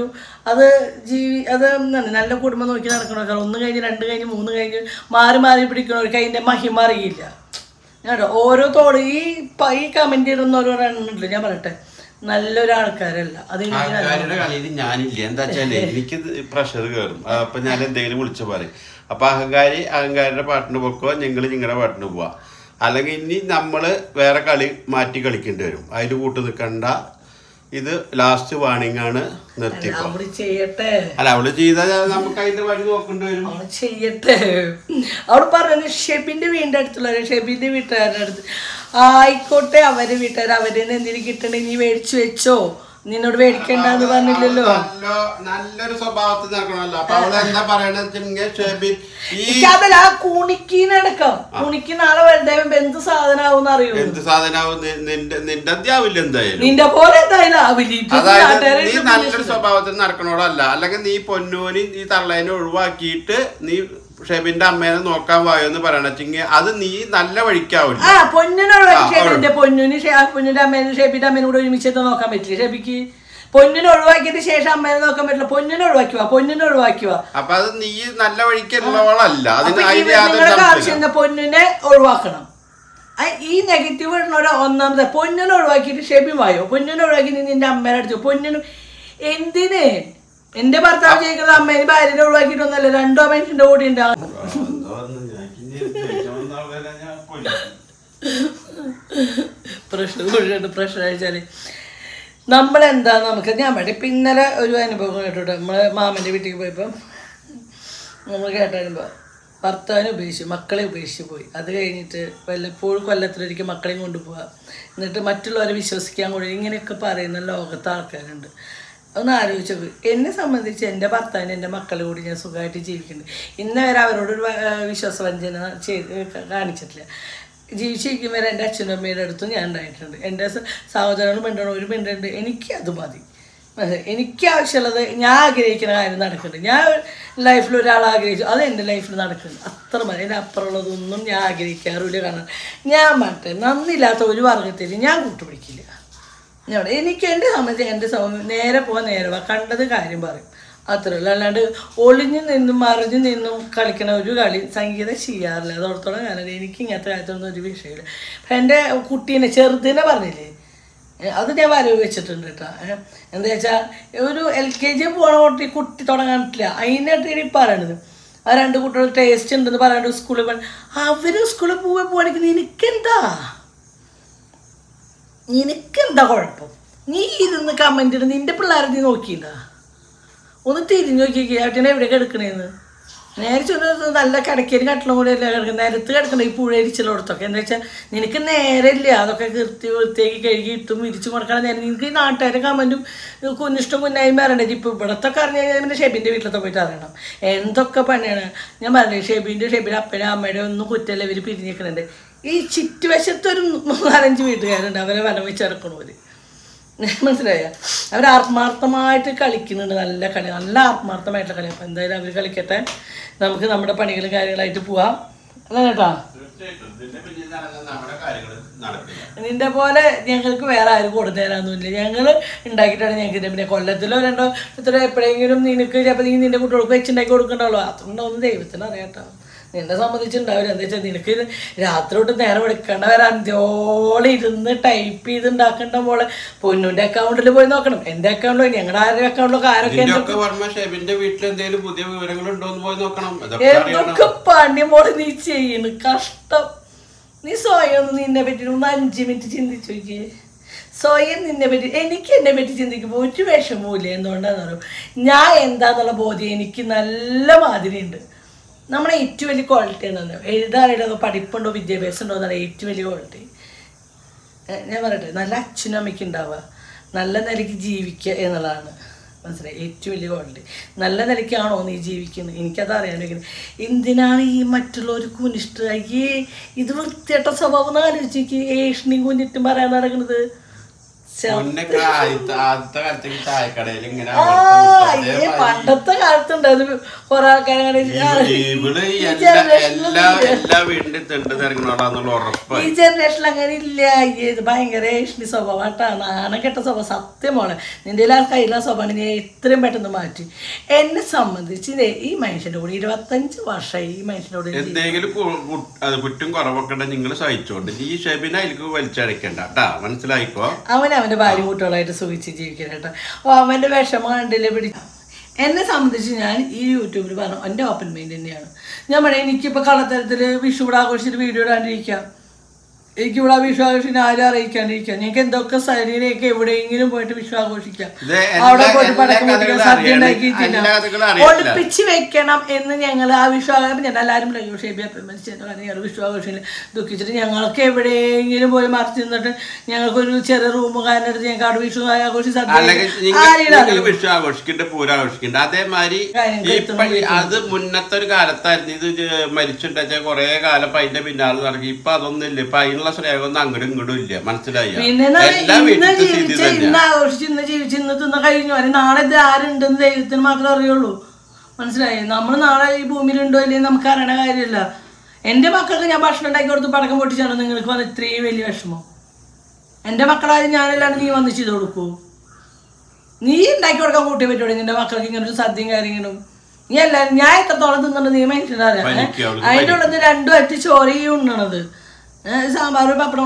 അത് നല്ല കുടുംബം നോക്കി നടക്കണവർക്ക് 1 കഴിഞ്ഞ് 2 കഴിഞ്ഞ് 3 കഴിഞ്ഞ് മാറി പിടിക്കണവർക്ക് അതിൻ്റെ മഹിമ അറിയില്ല. ഞാൻ ഓരോ ഈ കമൻറ്റ് ചെയ്തൊന്നും ഓരോ എണ്ണുണ്ടല്ലോ. ഞാൻ പറയട്ടെ, നല്ലൊരാൾക്കാരല്ല. കളിയിൽ ഞാനില്ല. എന്താ വെച്ചാല് എനിക്ക് പ്രഷർ കയറും. അപ്പൊ ഞാൻ എന്തെങ്കിലും വിളിച്ചു പറയും. അപ്പൊ അഹങ്കാരിയുടെ പാട്ടിന് പോക്കോ, നിങ്ങളുടെ പാട്ടിന് പോവാ. അല്ലെങ്കിൽ ഇനി നമ്മള് വേറെ കളി മാറ്റി കളിക്കേണ്ടി വരും. അതിൽ കൂട്ട് നിൽക്കണ്ട. ഇത് ലാസ്റ്റ് വാണിംഗ് ആണ്, നിർത്തിക്കോ. അല്ല, അവള് ചെയ്താൽ നമുക്ക് അതിന്റെ വഴി നോക്കേണ്ടി വരും. ചെയ്യട്ടെ. അവള് പറഞ്ഞത് ഷെബിന്റെ വീടിന്റെ അടുത്തുള്ള ഷെബിന്റെ വീട്ടുകാരുടെ അടുത്ത് ആയിക്കോട്ടെ. അവരെ വീട്ടുകാർ അവരെ എന്തെങ്കിലും കിട്ടണേ നീ മേടിച്ചു വെച്ചോ, നിന്നോട് മേടിക്കണ്ടെന്ന് പറഞ്ഞില്ലല്ലോ. നല്ലൊരു സ്വഭാവത്തിൽ നടക്കണല്ലോ. അപ്പൊ അവള് എന്താ പറയണത്? അതല്ല, ആ കുണിക്കിനടക്കം കുണിക്ക് നാളെ വലുതാവുമ്പോ എന്ത് സാധനാവും അറിയൂ. എന്ത് സാധനാവും? നിന്റെ അത്യാവില്ല എന്തായാലും. നിന്റെ പോലെ എന്തായാലും ആവില്ല. അതായത് നീ നല്ലൊരു സ്വഭാവത്തിൽ നടക്കണോടല്ല. അല്ലെങ്കിൽ നീ പൊന്നൂനി ഈ തള്ളേനെ ഒഴിവാക്കിയിട്ട് നീ ഷെബിന്റെ അമ്മേനെ നോക്കാൻ വായോന്ന് പറയണെങ്കി അത് നീ നല്ല വഴിക്കാവില്ല. പൊന്നിനെ പൊന്നിന്റെ അമ്മേനെ ഷെബിന്റെ അമ്മേനെ കൂടെ ഒരുമിച്ചത് നോക്കാൻ പറ്റില്ല. ഷെബിക്ക് പൊന്നിനെ ഒഴിവാക്കിയതിന് ശേഷം അമ്മേനെ നോക്കാൻ പറ്റില്ല. പൊന്നിനെ ഒഴിവാക്കുക. അപ്പൊ അത് നീ നല്ല വഴിക്കുള്ളവളല്ല. ആവശ്യം പൊന്നിനെ ഒഴിവാക്കണം. ഈ നെഗറ്റീവ് ഇടുന്ന ഒന്നാമത്തെ പൊന്നിനെ ഒഴിവാക്കിയിട്ട് ഷെബി വായോ. പൊന്നിനെ ഒഴിവാക്കി നിന്റെ അമ്മേനെ അടിച്ചു. പൊന്നിനും എന്തിന്? എന്റെ ഭർത്താവ് ചെയ്യുന്നത് അമ്മേനെ ഭാര്യനെ ഒഴിവാക്കിയിട്ടൊന്നല്ല. 2 മനുഷ്യന്റെ കൂടെ ഉണ്ടാകും. പ്രശ്നം അയച്ചാല് നമ്മളെന്താ ഞാൻ വേണ്ടി. ഇന്നലെ ഒരു അനുഭവം കേട്ടോട്ടെ. നമ്മള് മാമന്റെ വീട്ടിൽ പോയപ്പോൾ നമ്മൾ കേട്ടനുഭവം. ഭർത്താവിനെ ഉപേക്ഷിച്ചു, മക്കളെ ഉപേക്ഷിച്ച് പോയി. അത് കഴിഞ്ഞിട്ട് വല്ലപ്പോഴും കൊല്ലത്തിലൊരിക്കൽ മക്കളെയും കൊണ്ടുപോവുക. എന്നിട്ട് മറ്റുള്ളവരെ വിശ്വസിക്കാൻ കൂടി ഇങ്ങനെയൊക്കെ പറയുന്ന ലോകത്തെ ആൾക്കാരുണ്ട്. ഒന്ന് ആലോചിച്ചു. എന്നെ സംബന്ധിച്ച് എൻ്റെ ഭർത്താവിന് എൻ്റെ മക്കളെ കൂടി ഞാൻ സുഖമായിട്ട് ജീവിക്കുന്നുണ്ട്. ഇന്ന് വരെ അവരോടൊരു വിശ്വാസവഞ്ചന കാണിച്ചിട്ടില്ല. ജീവിച്ചിരിക്കും വരെ എൻ്റെ അച്ഛനും അമ്മയുടെ അടുത്തും ഞാൻ ഉണ്ടായിട്ടുണ്ട്. എൻ്റെ സഹോദരങ്ങളും മിണ്ടണം, ഒരു മിണ്ടുണ്ട്. എനിക്ക് അത് മതി. എനിക്ക് ആവശ്യമുള്ളത് ഞാൻ ആഗ്രഹിക്കുന്ന കാര്യം നടക്കുന്നുണ്ട്. ഞാൻ ലൈഫിൽ ഒരാൾ ആഗ്രഹിച്ചു അത് എൻ്റെ ലൈഫിൽ നടക്കുന്നുണ്ട്, അത്ര മതി. അതിൻ്റെ അപ്പുറമുള്ളതൊന്നും ഞാൻ ആഗ്രഹിക്കാറില്ല. കാരണം ഞാൻ മറ്റേ നന്ദിയില്ലാത്ത ഒരു വർഗത്തിൽ ഞാൻ കൂട്ടുപിടിക്കില്ല. എനിക്ക് എൻ്റെ സംബന്ധിച്ച് എൻ്റെ നേരെ പോകാൻ നേരെ പോവാ, കണ്ടത് കാര്യം പറയും, അത്രയുള്ളൂ. അല്ലാണ്ട് ഒളിഞ്ഞു നിന്നും മറിഞ്ഞു നിന്നും കളിക്കണ ഒരു കളി സംഗീതം ചെയ്യാറില്ല. അതോടത്തോളം കാലം എനിക്ക് ഇങ്ങനത്തെ കാര്യത്തൊന്നും ഒരു വിഷയമില്ല. അപ്പം എൻ്റെ കുട്ടീനെ ചെറുതിനെ പറഞ്ഞില്ലേ, അത് ഞാൻ വരവ് വെച്ചിട്ടുണ്ട് കേട്ടോ. എന്താ വെച്ചാൽ ഒരു LKG പോകണ കുട്ടി തുടങ്ങാൻ പറ്റില്ല, അതിനായിട്ട് പറയണത്. ആ 2 കുട്ടികൾ ടേസ്റ്റ് ഉണ്ടെന്ന് പറയാണ്ട് സ്കൂളിൽ പോകാൻ, അവർ സ്കൂളിൽ പോവാണെങ്കിൽ നിനക്കെന്താ കുഴപ്പം? നീ ഇരുന്ന് കമൻറ്റ് ഇടുന്ന നിൻ്റെ പിള്ളേരെ നീ നോക്കിയില്ല? ഒന്ന് തിരിഞ്ഞു നോക്കിക്കേ അവറ്റനെ എവിടെയൊക്കെ എടുക്കണേന്ന്. നേരെ ചെന്ന് നല്ല കിടക്കലും കട്ടിലും കൂടെ അല്ല കിടക്കുന്നത്, നിരത്ത് കിടക്കണേ ഈ പുഴയിരിച്ചിലോടത്തൊക്കെ. എന്താ വെച്ചാൽ നിനക്ക് നേരമില്ല അതൊക്കെ വൃത്തിയാക്കി കഴുകി ഇട്ടും വിരിച്ചു കൊടുക്കണം. നേരം നിനക്ക് ഈ നാട്ടുകാരെ കമൻറ്റും കുന്നിഷ്ടം കുന്നായും പറയണ്ടേ. ഇപ്പോൾ ഇവിടത്തൊക്കെ അറിഞ്ഞു കഴിഞ്ഞാൽ പിന്നെ ഷെബിൻ്റെ വീട്ടിലത്തെ പോയിട്ട് അറിയണം എന്തൊക്കെ പണിയാണ്. ഞാൻ പറഞ്ഞേ ഷെബിൻ്റെ അപ്പൻ്റെ അമ്മയുടെ ഒന്നും കുറ്റമല്ല ഇവർ പിരിഞ്ഞിരിക്കണുണ്ട്. ഈ ചുറ്റുവശത്തൊരു 4-5 വീട്ടുകാരുണ്ട്, അവരെ വനം വെച്ചിറക്കണവർ. മനസ്സിലായ? അവർ ആത്മാർത്ഥമായിട്ട് കളിക്കുന്നുണ്ട്, നല്ല കളി, നല്ല ആത്മാർത്ഥമായിട്ടുള്ള കളി. അപ്പം എന്തായാലും അവർ കളിക്കട്ടെ, നമുക്ക് നമ്മുടെ പണികളും കാര്യങ്ങളായിട്ട് പോവാം. അല്ല കേട്ടാ, നിന്റെ പോലെ ഞങ്ങൾക്ക് വേറെ ആരും കൊടുത്തു തരാനൊന്നുമില്ല. ഞങ്ങൾ ഉണ്ടാക്കിയിട്ടാണ് ഞങ്ങൾക്ക്. പിന്നെ കൊല്ലത്തിലോ 2 ഇത്ര എപ്പോഴെങ്കിലും നിനക്ക് ചിലപ്പോൾ നീ നിൻ്റെ കുട്ടികൾക്ക് വെച്ചുണ്ടാക്കി കൊടുക്കണ്ടല്ലോ, അതുകൊണ്ടൊന്നും ദൈവത്തിന് അറിയാട്ടോ. നിന്നെ സംബന്ധിച്ചുണ്ടാവില്ല. എന്താ വെച്ചാൽ നിനക്ക് രാത്രി തൊട്ട് നേരം എടുക്കേണ്ട വരെ അന്ത്യോളം ഇരുന്ന് ടൈപ്പ് ചെയ്ത് ഉണ്ടാക്കേണ്ട പോലെ പൊന്നുൻ്റെ അക്കൗണ്ടിൽ പോയി നോക്കണം, എൻ്റെ അക്കൗണ്ടിൽ, ഞങ്ങളുടെ ആരുടെ അക്കൗണ്ടിലൊക്കെ ആരൊക്കെ എന്തൊക്കെ പണി മോള് നീ ചെയ്യുന്നു. കഷ്ടം. നീ സ്വയം ഒന്ന് നിന്നെ പറ്റി ഒന്ന് 5 മിനിറ്റ് ചിന്തിച്ചു നോക്കിയേ. സ്വയം നിന്നെ പറ്റി, എനിക്ക് എന്നെ പറ്റി ചിന്തിക്കുമ്പോൾ ഒരു വിഷമവും. എന്തുകൊണ്ടാന്ന് പറയും, ഞാൻ എന്താന്നുള്ള ബോധ്യം എനിക്ക് നല്ല മാതിരി ഉണ്ട്. നമ്മുടെ ഏറ്റവും വലിയ ക്വാളിറ്റി എന്താണെന്ന് എഴുതാനായിട്ടൊക്കെ പഠിപ്പുണ്ടോ വിദ്യാഭ്യാസം ഉണ്ടോ എന്നുള്ള ഏറ്റവും വലിയ ക്വാളിറ്റി. ഞാൻ പറയട്ടെ, നല്ല അച്ഛനും അമ്മയ്ക്ക് ഉണ്ടാവുക, നല്ല നിലയ്ക്ക് ജീവിക്കുക എന്നുള്ളതാണ്. മനസ്സിലായി? ഏറ്റവും വലിയ ക്വാളിറ്റി. നല്ല നിലയ്ക്കാണോ നീ ജീവിക്കുന്നത്? എനിക്കത് അറിയാൻ. എന്തിനാണ് ഈ മറ്റുള്ളവർ കുനിഷ്ടായി ഇത് വൃത്തിയായിട്ട സ്വഭാവം ആലോചിക്ക്. ഏഷ്ണിയും കുഞ്ഞിട്ടും പറയാൻ നടക്കുന്നത്. പണ്ടത്തെ കാലത്തുണ്ടായിരുന്നു കുറെ ആൾക്കാരെ. ഈ ജനറേഷനിൽ അങ്ങനെ ഇല്ല. ഇത് ഭയങ്കര ഏഷ്ണി സ്വഭാവമായിട്ടാണ്, നാണക്കെട്ട സ്വഭാവം. സത്യമോളെ നിന്റെ ആ കയ്യിലുള്ള സ്വഭാവം നീ എത്രയും പെട്ടെന്ന് മാറ്റി. എന്നെ സംബന്ധിച്ച് ഈ മനുഷ്യൻ്റെ കൂടെ 25 വർഷമായി. ഈ മനുഷ്യനോട് എന്തെങ്കിലും കുറ്റം കുറവൊക്കെ നിങ്ങൾ സഹിച്ചോണ്ട് ഈ ഷെബിനെ അതിലേക്ക് വലിച്ചടക്കണ്ട കേട്ടാ, മനസ്സിലായിക്കോ? അവന്റെ ഭാര്യ കുട്ടികളായിട്ട് സുഖിച്ച് ജീവിക്കണം കേട്ടോ. അവൻ്റെ വിഷമം കണ്ടില്ലേ പിടിച്ച. എന്നെ സംബന്ധിച്ച് ഞാൻ ഈ യൂട്യൂബിൽ പറഞ്ഞു എൻ്റെ ഓപ്പൺ മൈൻഡ് തന്നെയാണ്. ഞാൻ പറയാം, എനിക്കിപ്പോൾ കള്ളത്തരത്തിൽ വിഷു ഇവിടെ ആഘോഷിച്ചിട്ട് വീഡിയോ ഇടാണ്ടിരിക്കാം, എനിക്കിവിടെ വിഷു ആഘോഷിന് ആരും അറിയിക്കാണ്ടിരിക്കാം. ഞങ്ങൾക്ക് എന്തൊക്കെ സ്ഥലത്തിലേക്ക് എവിടെയെങ്കിലും പോയിട്ട് വിഷു ആഘോഷിക്കാം, അവിടെ പോയിട്ട് പടക്കം പൊട്ടിക്കാൻ, സദ്യ ഉണ്ടാക്കി തിന്നാം, ഒളിപ്പിച്ച് വെക്കണം എന്ന് ഞങ്ങൾ ആ വിഷു ആഘോഷം. ഞാൻ എല്ലാവരും ഞങ്ങൾ വിഷു ആഘോഷിന് ദുഃഖിച്ചിട്ട് ഞങ്ങൾക്ക് എവിടെയെങ്കിലും പോയി മറിച്ച് നിന്നിട്ട് ഞങ്ങൾക്കൊരു ചെറിയ റൂം കാരനെടുത്ത് ഞങ്ങൾക്ക് അവിടെ വിഷു ആഘോഷിച്ച് സദ്യ വിഷു ആഘോഷിക്കണ്ട, പൂരം ആഘോഷിക്കണ്ട. അതേമാതിരി അത് മുന്നത്തെ ഒരു കാലത്തായിരുന്നു. ഇത് മരിച്ചുണ്ടാച്ച കുറെ കാലം അതിന്റെ പിന്നാലെ നടക്കി. ഇപ്പൊ അതൊന്നും ഇല്ല. ഇപ്പൊ അതിനുള്ള സ്നേഹമൊന്നും അങ്ങോട്ടും ഇങ്ങോട്ടും ഇല്ല. മനസ്സിലായി? ഇന്ന് ആഘോഷിച്ച് ഇന്ന് ജീവിച്ച് ഇന്ന് തിന്ന കഴിഞ്ഞു. നാളെ ഇത് ആരുണ്ടെന്ന് ദൈവത്തിന് മാത്രമേ അറിയുള്ളൂ. മനസ്സിലായി? നമ്മൾ നാളെ ഈ ഭൂമിയിലുണ്ടോ ഇല്ലെങ്കിൽ നമുക്ക് അറിയണ കാര്യമില്ല. എൻ്റെ മക്കൾക്ക് ഞാൻ ഭക്ഷണം ഉണ്ടാക്കി കൊടുത്ത് പടക്കം പൊട്ടിച്ചാണ് നിങ്ങൾക്ക് വന്ന് ഇത്രയും വലിയ വിഷമം. എൻ്റെ മക്കളാരും ഞാനല്ലാണ്ട് നീ വന്ന് ചെയ്ത് കൊടുക്കൂ? നീ ഉണ്ടാക്കി കൊടുക്കാൻ കൂട്ടി പറ്റുള്ളൂ നിന്റെ മക്കൾക്ക് ഇങ്ങനൊരു സദ്യയും കാര്യങ്ങളും. നീ എല്ലാവരും ഞാൻ എത്രത്തോളം തിന്നുണ്ട് നീ മനസ്സിലാകാം. അതിൻ്റെ ഉള്ളത് 2 അറ്റ് ചോരയും ഉണ്ണണത്. സാമ്പാറ് പപ്പടം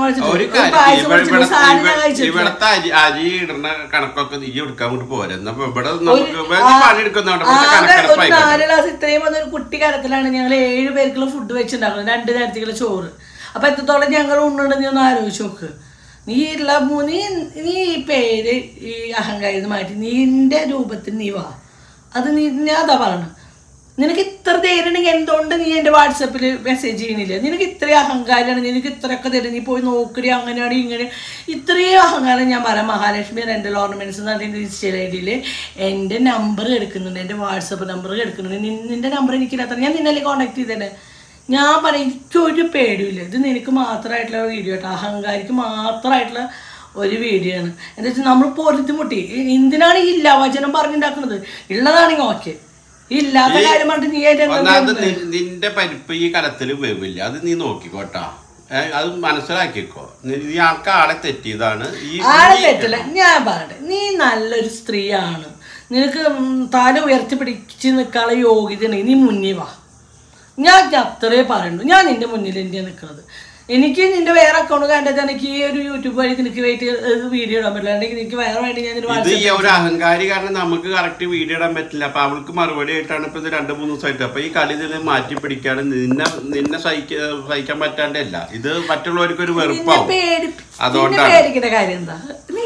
ഇത്രയും വന്നൊരു കുട്ടി കരത്തിലാണ് ഞങ്ങൾ 7 പേർക്കുള്ള ഫുഡ് വെച്ചിട്ടുണ്ടാക്കുന്നത്, 2 നേരത്തേക്കുള്ള ചോറ്. അപ്പൊ എത്രത്തോളം ഞങ്ങൾ ഉണ്ണുണ്ടെന്ന് നീ ഒന്ന് ആലോചിച്ച് നോക്ക്. നീ ഈ പേര് ഈ അഹങ്കാരം മാറ്റി നിന്റെ രൂപത്തിൽ നീ വാ. അത് ഞാൻ അതാ പറയണം. നിനക്ക് ഇത്ര ധൈര്യമുണ്ടെങ്കിൽ എന്തുകൊണ്ട് നീ എൻ്റെ വാട്സപ്പിൽ മെസ്സേജ് ചെയ്യണില്ല? നിനക്ക് ഇത്രയും അഹങ്കാരമാണ്, നിനക്ക് ഇത്രയൊക്കെ തരും, നീ പോയി നോക്കടി അങ്ങനെയാണ് ഇങ്ങനെ ഇത്രയും അഹങ്കാരം. ഞാൻ പറയാം, മഹാലക്ഷ്മി റെൻ്റൽ ഓർണമെൻറ്റ്സ് എന്ന് പറഞ്ഞ ഇൻസ്റ്റയിൽ ഐഡിയിൽ എൻ്റെ നമ്പർ എടുക്കുന്നുണ്ട്, എൻ്റെ വാട്സപ്പ് നമ്പർ എടുക്കുന്നുണ്ട്. നിൻ്റെ നമ്പർ എനിക്കില്ലാത്ത ഞാൻ നിന്നല്ലേ കോൺടാക്ട് ചെയ്തേ. ഞാൻ പറയാം, എനിക്കൊരു പേടിയില്ല. ഇത് നിനക്ക് മാത്രമായിട്ടുള്ള വീഡിയോ കേട്ടോ, അഹങ്കാരിക്ക് മാത്രമായിട്ടുള്ള ഒരു വീഡിയോ ആണ്. എന്താ വെച്ചാൽ നമ്മൾ പൊരുത്തിമുട്ടി. എന്തിനാണ് ഈ ഇല്ലാവചനം പറഞ്ഞുണ്ടാക്കുന്നത്? ഉള്ളതാണെങ്കിൽ ഓക്കെ, ഇല്ലാത്ത കാര്യം പറഞ്ഞിട്ട് നീ നിന്റെ പരിപ്പ് ഈ കലത്തിൽ വേവില്ല, അത് നീ നോക്കിക്കോട്ടാ, അത് മനസ്സിലാക്കിക്കോ. നീ ആളെ തെറ്റിയതാണ്. ആളെ തെറ്റില്ല, ഞാൻ പറയട്ടെ. നീ നല്ലൊരു സ്ത്രീയാണ്, നിനക്ക് തല ഉയർത്തി പിടിച്ച് നിൽക്കാനുള്ള യോഗ്യത ഉണ്ടെങ്കിൽ നീ മുന്നിൽ വാ. ഞാൻ അത്രേ പറയുള്ളൂ. ഞാൻ നിന്റെ മുന്നിൽ തന്നെയാണ് നിൽക്കുന്നത്. എനിക്ക് നിന്റെ വേറെ അക്കൗണ്ട് കണ്ടിട്ട് എനിക്ക് ഈ ഒരു യൂട്യൂബ് വഴി നിനക്ക് വീഡിയോ ഇടാൻ പറ്റില്ല, അല്ലെങ്കിൽ എനിക്ക് വേറെ വേണ്ടി ഞാൻ ഒരു അഹങ്കാരി കാരണം നമുക്ക് കറക്റ്റ് വീഡിയോ ഇടാൻ പറ്റില്ല. അപ്പൊ അവൾക്ക് മറുപടി ആയിട്ടാണ് ഇപ്പൊ ഇത് 2-3 ദിവസമായിട്ട്. അപ്പൊ ഈ കളി ഇതിനെ മാറ്റി പിടിക്കാണ്. നിന്നെ സഹിക്കാൻ പറ്റാണ്ടല്ല, ഇത് മറ്റുള്ളവർക്ക് ഒരു വെറുപ്പാവും. അതുകൊണ്ടാണ് കാര്യം എന്താ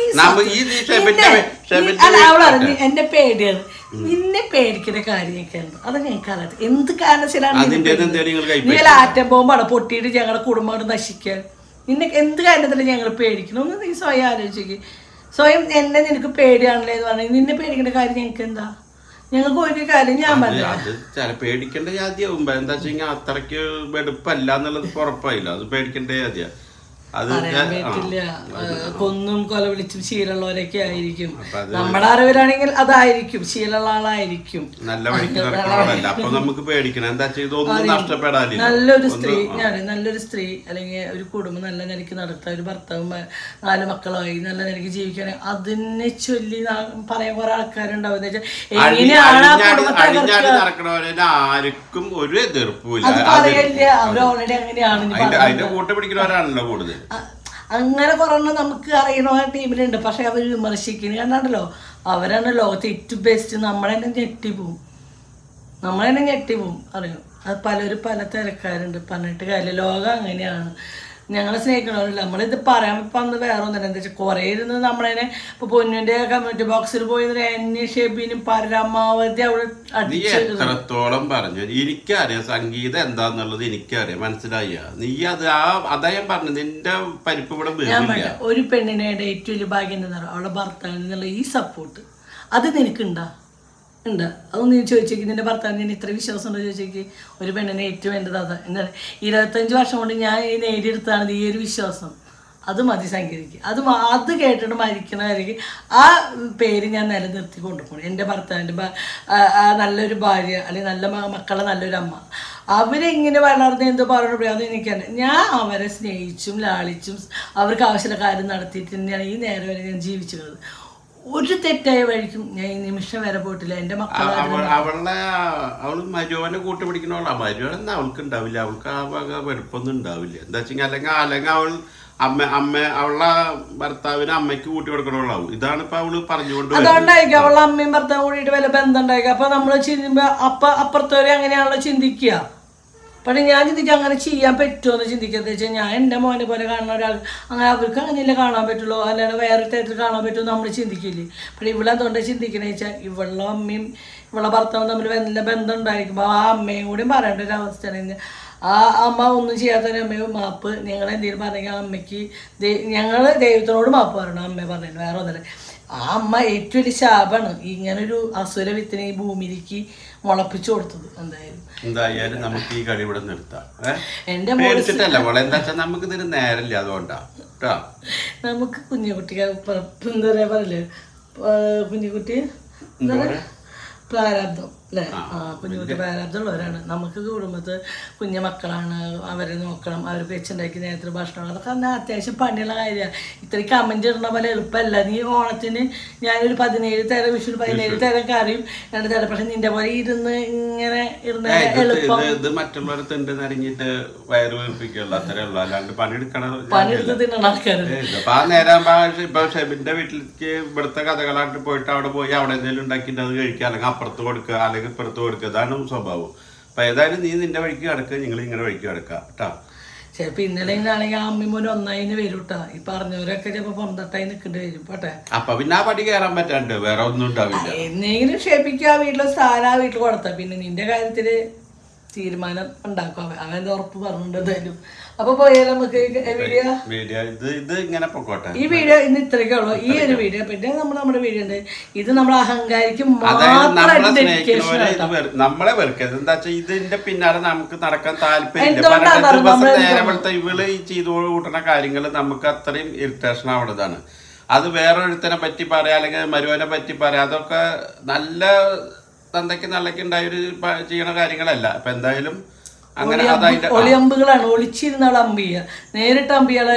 എന്റെ പേടിയാണ്. നിന്നെ പേടിക്കുന്ന കാര്യമൊക്കെ ഉണ്ട്, അത് ഞങ്ങൾക്കറിയാം. എന്ത് കാരണത്തിലാണ് നീ ആറ്റം ബോംബാണ് പൊട്ടിയിട്ട് ഞങ്ങളുടെ കുടുംബം നശിക്കാൻ? നിന്നെ എന്ത് കാര്യത്തിലാണ് ഞങ്ങൾ പേടിക്കണം? ഒന്ന് നീ സ്വയം ആലോചിക്ക്. സ്വയം എന്നെ നിനക്ക് പേടിയാണല്ലേ എന്ന് പറഞ്ഞാൽ നിന്നെ പേടിക്കേണ്ട കാര്യം ഞങ്ങൾക്ക് എന്താ? ഞങ്ങൾക്ക് ഒരു കാര്യം ഞാൻ പറഞ്ഞു, പേടിക്കേണ്ട ജാതിയാവും. എന്താ വെച്ച് കഴിഞ്ഞാൽ അത്രയ്ക്ക് വെടുപ്പല്ല എന്നുള്ളത് ഉറപ്പായില്ല. അത് പേടിക്കേണ്ട ജാതിയാ. അറിയാൻ പറ്റില്ല. കൊന്നും കൊല വിളിച്ചും ശീലമുള്ളവരൊക്കെ ആയിരിക്കും. നമ്മുടെ അറിവിലാണെങ്കിൽ അതായിരിക്കും, ശീലമുള്ള ആളായിരിക്കും. നല്ലൊരു സ്ത്രീ, നല്ലൊരു സ്ത്രീ അല്ലെങ്കിൽ ഒരു കുടുംബം നല്ല നിലയ്ക്ക് നടത്താൻ, ഒരു ഭർത്താവും 4 മക്കളായി നല്ല നിലയ്ക്ക് ജീവിക്കാന് അതിനെ ചൊല്ലി പറയാൻ കുറെ ആൾക്കാരുണ്ടാവും. എങ്ങനെയാണ് ആ കുടുംബത്തെ ആർക്കും ഒരു എതിർപ്പില്ല. അത് പറയില്ല, അവർ ഓൾറെഡി അങ്ങനെയാണ് കൂട്ടുപിടിക്കുന്നവരാണല്ലോ കൂടുതൽ. അങ്ങനെ കുറേ നമുക്ക് അറിയണ ടീമിലുണ്ട്. പക്ഷെ അവർ വിമർശിക്കുന്നത് കണ്ടാണല്ലോ, അവരാണ് ലോകത്തെ ഏറ്റവും ബെസ്റ്റ്. നമ്മളെന്നെ ഞെട്ടിപ്പോവും, അറിയോ? അത് പല തിരക്കാരുണ്ട്, പറഞ്ഞിട്ട് കാര്യമില്ല. ലോകം അങ്ങനെയാണ്. ഞങ്ങളെ സ്നേഹിക്കണമല്ലോ. നമ്മളിത് പറയാൻ വന്ന് വേറെ ഒന്നുമില്ല. എന്താ വെച്ചാൽ കുറേ ഇരുന്ന് നമ്മളതിനെ ഇപ്പോൾ പൊന്നുവിൻ്റെ കമ്മ്യൂണിറ്റി ബോക്സിൽ പോയി എന്നെ ഷെബിനും പരമാവധി അവിടെ എത്രത്തോളം പറഞ്ഞു. എനിക്കറിയാം സംഗീതം എന്താന്നുള്ളത്, എനിക്കറിയാം, മനസ്സിലായ നീ അത് അതാ ഞാൻ പറഞ്ഞു. നിന്റെ പരിപ്പ് ഇവിടെ ഞാൻ പറയാം. ഒരു പെണ്ണിനെ ഏറ്റവും വലിയ ഭാഗ്യം എന്താ പറയുക, അവളുടെ ഭർത്താവിൽ നിന്നുള്ള ഈ സപ്പോർട്ട് അത് നിനക്കുണ്ടാ? ഉണ്ട്. അതൊന്ന് നീ ചോദിച്ചേക്ക്, നിന്റെ ഭർത്താവിന് ഇത്ര വിശ്വാസം ഉണ്ടോ ചോദിച്ചേക്ക്. ഒരു പെണ്ണിനെ ഏറ്റവും വേണ്ടത് അതാ. എന്താണ് 25 വർഷം കൊണ്ട് ഞാൻ നേടിയെടുത്താണ് ഈ ഒരു വിശ്വാസം. അത് മതി സംഗീതിക്ക്. അത് കേട്ടിട്ട് മരിക്കണവർക്ക് ആ പേര് ഞാൻ നിലനിർത്തി കൊണ്ടുപോകണം. എൻ്റെ ഭർത്താവിൻ്റെ നല്ലൊരു ഭാര്യ അല്ലെങ്കിൽ നല്ല മക്കളെ നല്ലൊരു അമ്മ, അവരെങ്ങനെ വളർന്ന് എന്ത് പറയണപ്പോഴാന്ന് എനിക്കറിയാം. ഞാൻ അവരെ സ്നേഹിച്ചും ലാളിച്ചും അവർക്ക് ആവശ്യമുള്ള കാര്യം നടത്തിയിട്ട് തന്നെയാണ് ഈ നേരം വരെ ഞാൻ ജീവിച്ചിരുന്നത്. ഒരു തെറ്റായ വഴിക്കും ഞാൻ ഈ നിമിഷം വരെ പോയിട്ടില്ല. എൻ്റെ അവള് മരുവനെ കൂട്ടുപിടിക്കണോളാ. മരുവൻ അവൾക്ക് ഉണ്ടാവില്ല, അവൾക്ക് ആ വക വെറുപ്പൊന്നും ഉണ്ടാവില്ല. എന്താ വെച്ചാൽ അല്ലെങ്കിൽ അവൾ അവളുടെ ഭർത്താവിന് അമ്മയ്ക്ക് കൂട്ടി കൊടുക്കണോളാവും. ഇതാണ് ഇപ്പൊ അവള് പറഞ്ഞുകൊണ്ട്. അതുകൊണ്ടായിരിക്കും അവളുടെ അമ്മയും ഭർത്താവും കൂടിയിട്ട് വല്ല ബന്ധം ഉണ്ടായിരിക്കും. അപ്പൊ നമ്മള് ചിന്തിക്കുമ്പോ അപ്പുറത്തവരെ അങ്ങനെയാണല്ലോ ചിന്തിക്കുക. പക്ഷെ ഞാൻ ചിന്തിക്കുക അങ്ങനെ ചെയ്യാൻ പറ്റുമോ എന്ന് ചിന്തിക്കാന്ന് വെച്ചാൽ, ഞാൻ എൻ്റെ മോനെ പോലെ കാണുന്ന ഒരാൾ അങ്ങനെ അവർക്ക് അങ്ങനെയല്ലേ കാണാൻ പറ്റുള്ളൂ, അല്ലാണ്ട് വേറെ തരത്തിൽ കാണാൻ പറ്റുമോ നമ്മൾ ചിന്തിക്കില്ലേ. പക്ഷെ ഇവളെന്തുകൊണ്ടാണ് ചിന്തിക്കണേ വെച്ചാൽ, ഇവളുടെ അമ്മയും ഇവളുടെ ഭർത്താവും തമ്മിൽ നല്ല ബന്ധം ഉണ്ടായിരിക്കുമ്പോൾ ആ അമ്മയും കൂടി പറയേണ്ട ഒരു അവസ്ഥയാണ്. ആ അമ്മ ഒന്നും ചെയ്യാത്ത അമ്മയും മാപ്പ് ഞങ്ങളെന്തെങ്കിലും പറഞ്ഞെങ്കിൽ ആ അമ്മയ്ക്ക് ഞങ്ങൾ ദൈവത്തിനോട് മാപ്പ് പറയണം. അമ്മയെ പറഞ്ഞു വേറെ ഒന്നല്ലേ. ആ അമ്മ ഏറ്റവും വലിയ ശാപമാണ് ഇങ്ങനൊരു അസുര വിത്തിനെ ഈ ഭൂമിയിലേക്ക് മുളപ്പിച്ചു കൊടുത്തത്. എന്തായാലും നമുക്ക് ഈ കളി ഇവിടെ നിർത്താം. എന്താ നമുക്ക് ഇതിന് നേരമില്ല, അതുകൊണ്ടാ നമുക്ക് കുഞ്ഞുകുട്ടിക്ക് എന്താ പറയാ പറയല്ലേ, കുഞ്ഞുകുട്ടി എന്താ പറയാ പ്രാരാബ്ദം അല്ലേ? കുഞ്ഞുകുട്ടി പ്രാരാബ്ദമുള്ളവരാണ്. നമുക്ക് കുടുംബത്ത് കുഞ്ഞു മക്കളാണ്, അവരെ നോക്കണം, അവർക്ക് വെച്ചുണ്ടാക്കി നേരത്തെ ഭക്ഷണം, അതൊക്കെ എന്നാൽ അത്യാവശ്യം പണിയുള്ള കാര്യമാണ്. ഇത്രയും കമൻറ്റ് ഇടുന്ന പോലെ എളുപ്പമല്ല. നീ ഓണത്തിന് ഞാനൊരു 17 തരം വിഷു 17 തരം കറിയും 2 തരം, പക്ഷെ നിന്റെ പോലെ ഇരുന്ന് ഇങ്ങനെ ഇരുന്ന് എളുപ്പം ഇത് മറ്റുള്ളവരെ തിണ്ട് നരിഞ്ഞിട്ട് വയറ് വീർപ്പിക്കുള്ളൂ, അത്രേ ഉള്ളൂ. അല്ലാണ്ട് പണിയെടുത്ത് തിന്നണ ആൾക്കാരുണ്ട്. അപ്പൊ ആ നേരം ഇപ്പൊ ഷെബിന്റെ വീട്ടിലേക്ക് ഇവിടുത്തെ കഥകളായിട്ട് പോയിട്ട് അവിടെ പോയി അവിടെ എന്തെങ്കിലും ഉണ്ടാക്കിയിട്ട് അത് കഴിക്കുക, അല്ലെങ്കിൽ അപ്പുറത്ത് കൊടുക്കുക, അല്ലെങ്കിൽ ഇപ്പുറത്ത് കൊടുക്കുക. അതാണ് സ്വഭാവം. അപ്പൊ ഏതായാലും നീ നിന്റെ വഴിക്ക് കിടക്കുക, നിങ്ങൾ ഇങ്ങനെ വഴിക്ക് കിടക്കുക കേട്ടോ. ചിലപ്പോ ഇന്നലെ ഇന്നാണെങ്കിൽ ആ അമ്മിമോന് ഒന്നായിന് വരും കേട്ടാ. ഈ പറഞ്ഞവരൊക്കെ ചിലപ്പോ പൊന്തട്ടായി നിൽക്കേണ്ടി വരും. പോട്ടെ. അപ്പൊ പിന്നെ ആ പടി കയറാൻ പറ്റാണ്ട് വേറെ ഒന്നും ഉണ്ടാവില്ല. എന്നെങ്കിലും ക്ഷേപിക്കുക, വീട്ടിലെ സ്ഥാനം ആ വീട്ടിൽ കൊടുത്ത പിന്നെ നിന്റെ കാര്യത്തില് തീരുമാനം ഉണ്ടാക്കും. അവൻ ഉറപ്പ് പറഞ്ഞിട്ടുണ്ട് എന്തായാലും. അപ്പൊ പോയാൽ നമുക്ക് വീഡിയോ ഇത് ഇങ്ങനെ പൊക്കോട്ടെ. ഈ വീഡിയോ ഇന്ന് ഇത്രയൊക്കെ ഉള്ളൂ. ഈ ഒരു വീഡിയോ പിന്നെ നമ്മുടെ വീഡിയോ ഉണ്ട്. ഇത് നമ്മുടെ അഹങ്കാരിക്ക് നമ്മളെ വെറുക്കരുത്. എന്താ വെച്ചാൽ ഇതിന്റെ പിന്നാലെ നമുക്ക് നടക്കാൻ താല്പര്യമില്ല. നേരത്തെ ഇവള് ഈ ചെയ്തു കൂട്ടുന്ന കാര്യങ്ങൾ നമുക്ക് അത്രയും ഇറിറ്റേഷൻ ആവുന്നതാണ്. അത് വേറൊരുത്തനെ പറ്റി പറയാ, അല്ലെങ്കിൽ മരുവനെ പറ്റി പറയാ, അതൊക്കെ നല്ല തന്തയ്ക്ക് നല്ലക്ക് ഉണ്ടായൊരു ചെയ്യണ കാര്യങ്ങളല്ല. അപ്പൊ എന്തായാലും അങ്ങനെ ഒളിയമ്പുകളാണ്. ഒളിച്ചിരുന്ന അമ്പിയ നേരിട്ട് അമ്പിയാണ്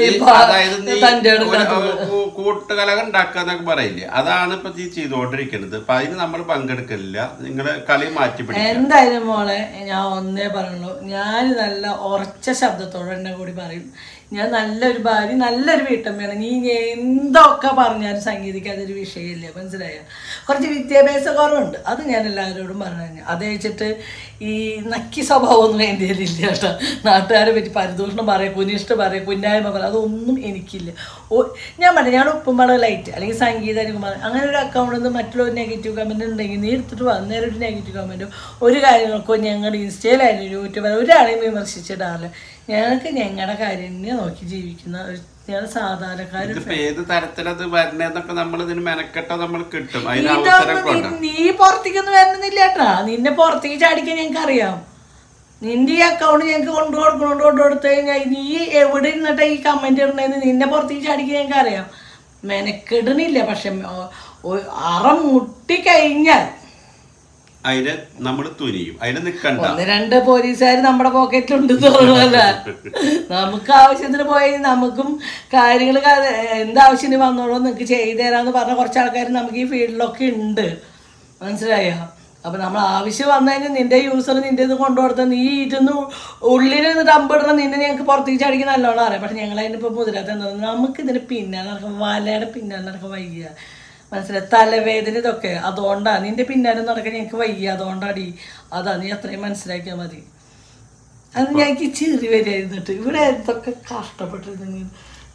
കൂട്ടുകലകൾ ഉണ്ടാക്കുക എന്നൊക്കെ പറയില്ലേ, അതാണ് ഇപ്പൊ ഈ ചെയ്തുകൊണ്ടിരിക്കുന്നത്. അപ്പൊ അതിന് നമ്മൾ പങ്കെടുക്കില്ല. നിങ്ങള് കളി മാറ്റി പിടിക്കുക. എന്തായാലും മോളെ ഞാൻ ഒന്നേ പറയുള്ളൂ, ഞാൻ നല്ല ഉറച്ച ശബ്ദത്തോടെ എന്നെ കൂടി പറയും, ഞാൻ നല്ലൊരു ഭാര്യ നല്ലൊരു വീട്ടമ്മയാണ്. നീ എന്തൊക്കെ പറഞ്ഞാലും സംഗീതിക്ക് അതൊരു വിഷയമില്ല, മനസ്സിലായ. കുറച്ച് വിദ്യാഭ്യാസ കുറവുണ്ട്, അത് ഞാൻ എല്ലാവരോടും പറഞ്ഞു. അത് വെച്ചിട്ട് ഈ നക്കി സ്വഭാവമൊന്നും എൻ്റെ ഇല്ല കേട്ടോ. നാട്ടുകാരെ പറ്റി പരിദൂഷണം പറയാം, കുനിഷ്ഠ പറയാം, കുന്നായ്മ പറയാം, അതൊന്നും എനിക്കില്ല. ഞാൻ പറഞ്ഞു, ഞാൻ ഉപ്പുമ്പള ലൈറ്റ് അല്ലെങ്കിൽ സംഗീത കുമാർ അങ്ങനെ ഒരു അക്കൗണ്ടിൽ നിന്ന് മറ്റുള്ള ഒരു നെഗറ്റീവ് കമൻറ്റ് ഉണ്ടെങ്കിൽ നീ എടുത്തിട്ട് വന്നേരം ഒരു നെഗറ്റീവ് കമൻറ്റോ ഒരു കാര്യങ്ങൾക്കോ ഞങ്ങളുടെ ഇൻസ്റ്റയിലായാലും യൂട്യൂബിൽ ഒരാളെയും വിമർശിച്ചിടാറില്ല. ഞങ്ങൾക്ക് ഞങ്ങളുടെ കാര്യം തന്നെ നോക്കി ജീവിക്കുന്ന ഞങ്ങൾ സാധാരണക്കാരും. ഏത് തരത്തിലത് വരണേന്നൊക്കെ നമ്മൾ ഇതിന് മെനക്കെട്ടോ നമ്മൾ കിട്ടും. നീ പുറത്തേക്കൊന്നും വരുന്നില്ല കേട്ടാ. നിന്നെ പുറത്തേക്ക് ചാടിക്കാൻ ഞങ്ങൾക്ക് അറിയാം. നിന്റെ ഈ അക്കൗണ്ട് ഞങ്ങൾക്ക് കൊണ്ടുകൊടുത്ത് കഴിഞ്ഞാൽ നീ എവിടെ ഇരുന്നിട്ട് ഈ കമന്റ് ഇടണേന്ന് നിന്നെ പുറത്തേക്ക് ചാടിക്കാൻ ഞങ്ങൾക്ക് അറിയാം. മെനക്കെടണില്ല. പക്ഷെ അറ മുട്ടിക്കഴിഞ്ഞാൽ അതിന് നമ്മൾ തുനിയും, അതിന് നിൽക്കണ്ട. 1-2 പോലീസുകാർ നമ്മുടെ പോക്കറ്റിലുണ്ട് തോന്നുന്നല്ല. നമുക്ക് ആവശ്യത്തിന് പോയി നമുക്കും കാര്യങ്ങൾ എന്താവശ്യത്തിന് വന്നോളൂ നിങ്ങൾക്ക് ചെയ്തു തരാമെന്ന് പറഞ്ഞ കുറച്ച് ആൾക്കാർ നമുക്ക് ഈ ഫീൽഡിലൊക്കെ ഉണ്ട്, മനസ്സിലായ. അപ്പം നമ്മൾ ആവശ്യം വന്നു കഴിഞ്ഞാൽ നിന്റെ യൂസർ നിന്റെ ഇത് കൊണ്ടുകൊടുത്താൽ നീ ഇരുന്ന് ഉള്ളിൽ ടമ്പിടണം, നിന്നെ ഞങ്ങൾക്ക് പുറത്തേക്ക് ചടിക്കാൻ നല്ലോണം അറിയാം. പക്ഷെ ഞങ്ങളതിനിപ്പോൾ മുതിരാത്ത എന്താ നമുക്കിതിന് പിന്നാലെ നടക്കും, വലയുടെ പിന്നാലെ നടക്കാൻ വയ്യ, മനസ്സിലായി. തലവേദന ഇതൊക്കെ അതുകൊണ്ടാണ്. നിന്റെ പിന്നാലെ നടക്കാൻ ഞങ്ങൾക്ക് വയ്യ, അതുകൊണ്ടാടി. അതാ നീ അത്രയും മനസ്സിലാക്കിയാൽ മതി. അത് ഞങ്ങൾക്ക് ചിരി വരികയായിരുന്നിട്ട് ഇവിടെ എന്തൊക്കെ കഷ്ടപ്പെട്ടിരുന്നെങ്കിൽ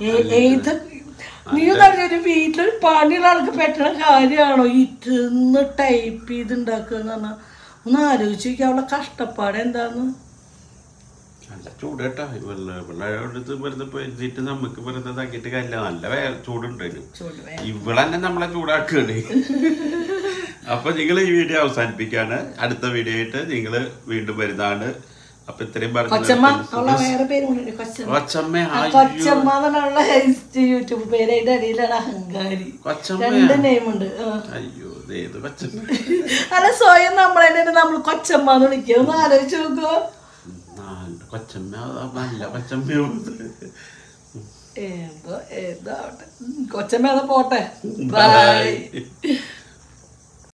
നീ ഒരു വീട്ടിലൊരു പണിയുള്ള ആൾക്ക് പറ്റുന്ന കാര്യമാണോ ഇരുന്ന് ടൈപ്പ് ചെയ്തുണ്ടാക്കുക എന്ന് പറഞ്ഞാൽ? ഒന്ന് ആലോചിച്ച് നോക്കി അവളെ കഷ്ടപ്പാട് എന്താന്ന്. നല്ല ചൂട് കേട്ടോ. വെള്ളത്ത് വെറുതെ എഴുതിയിട്ട് നമുക്ക് വെറുതെ ഇതാക്കിയിട്ട് കാര്യമില്ല. നല്ല ചൂടുണ്ടായിരുന്നു. ഇവളെന്നെ നമ്മളെ ചൂടാക്കുകയാണ്. അപ്പൊ നിങ്ങൾ ഈ വീഡിയോ അവസാനിപ്പിക്കാണ്. അടുത്ത വീഡിയോ ആയിട്ട് നിങ്ങൾ വീണ്ടും വരുന്നതാണ്. അപ്പൊ ഇത്രയും യൂട്യൂബ് പേരായിട്ട് അടിയിലാണ് അഹങ്കാരി. 2 നെയിമുണ്ട്. അയ്യോ ഏത് കൊച്ചമ്മ? അല്ല സ്വയം നമ്മളെ നമ്മൾ കൊച്ചമ്മ എന്ന് വിളിക്കുക. ഒന്ന് ആലോചിച്ച് നോക്കുവോ? കൊച്ചമ്മ നല്ല കൊച്ചമ്മ. ഏതോ ഏതാവട്ടെ, കൊച്ചമ്മ പോട്ടെ. ബൈ.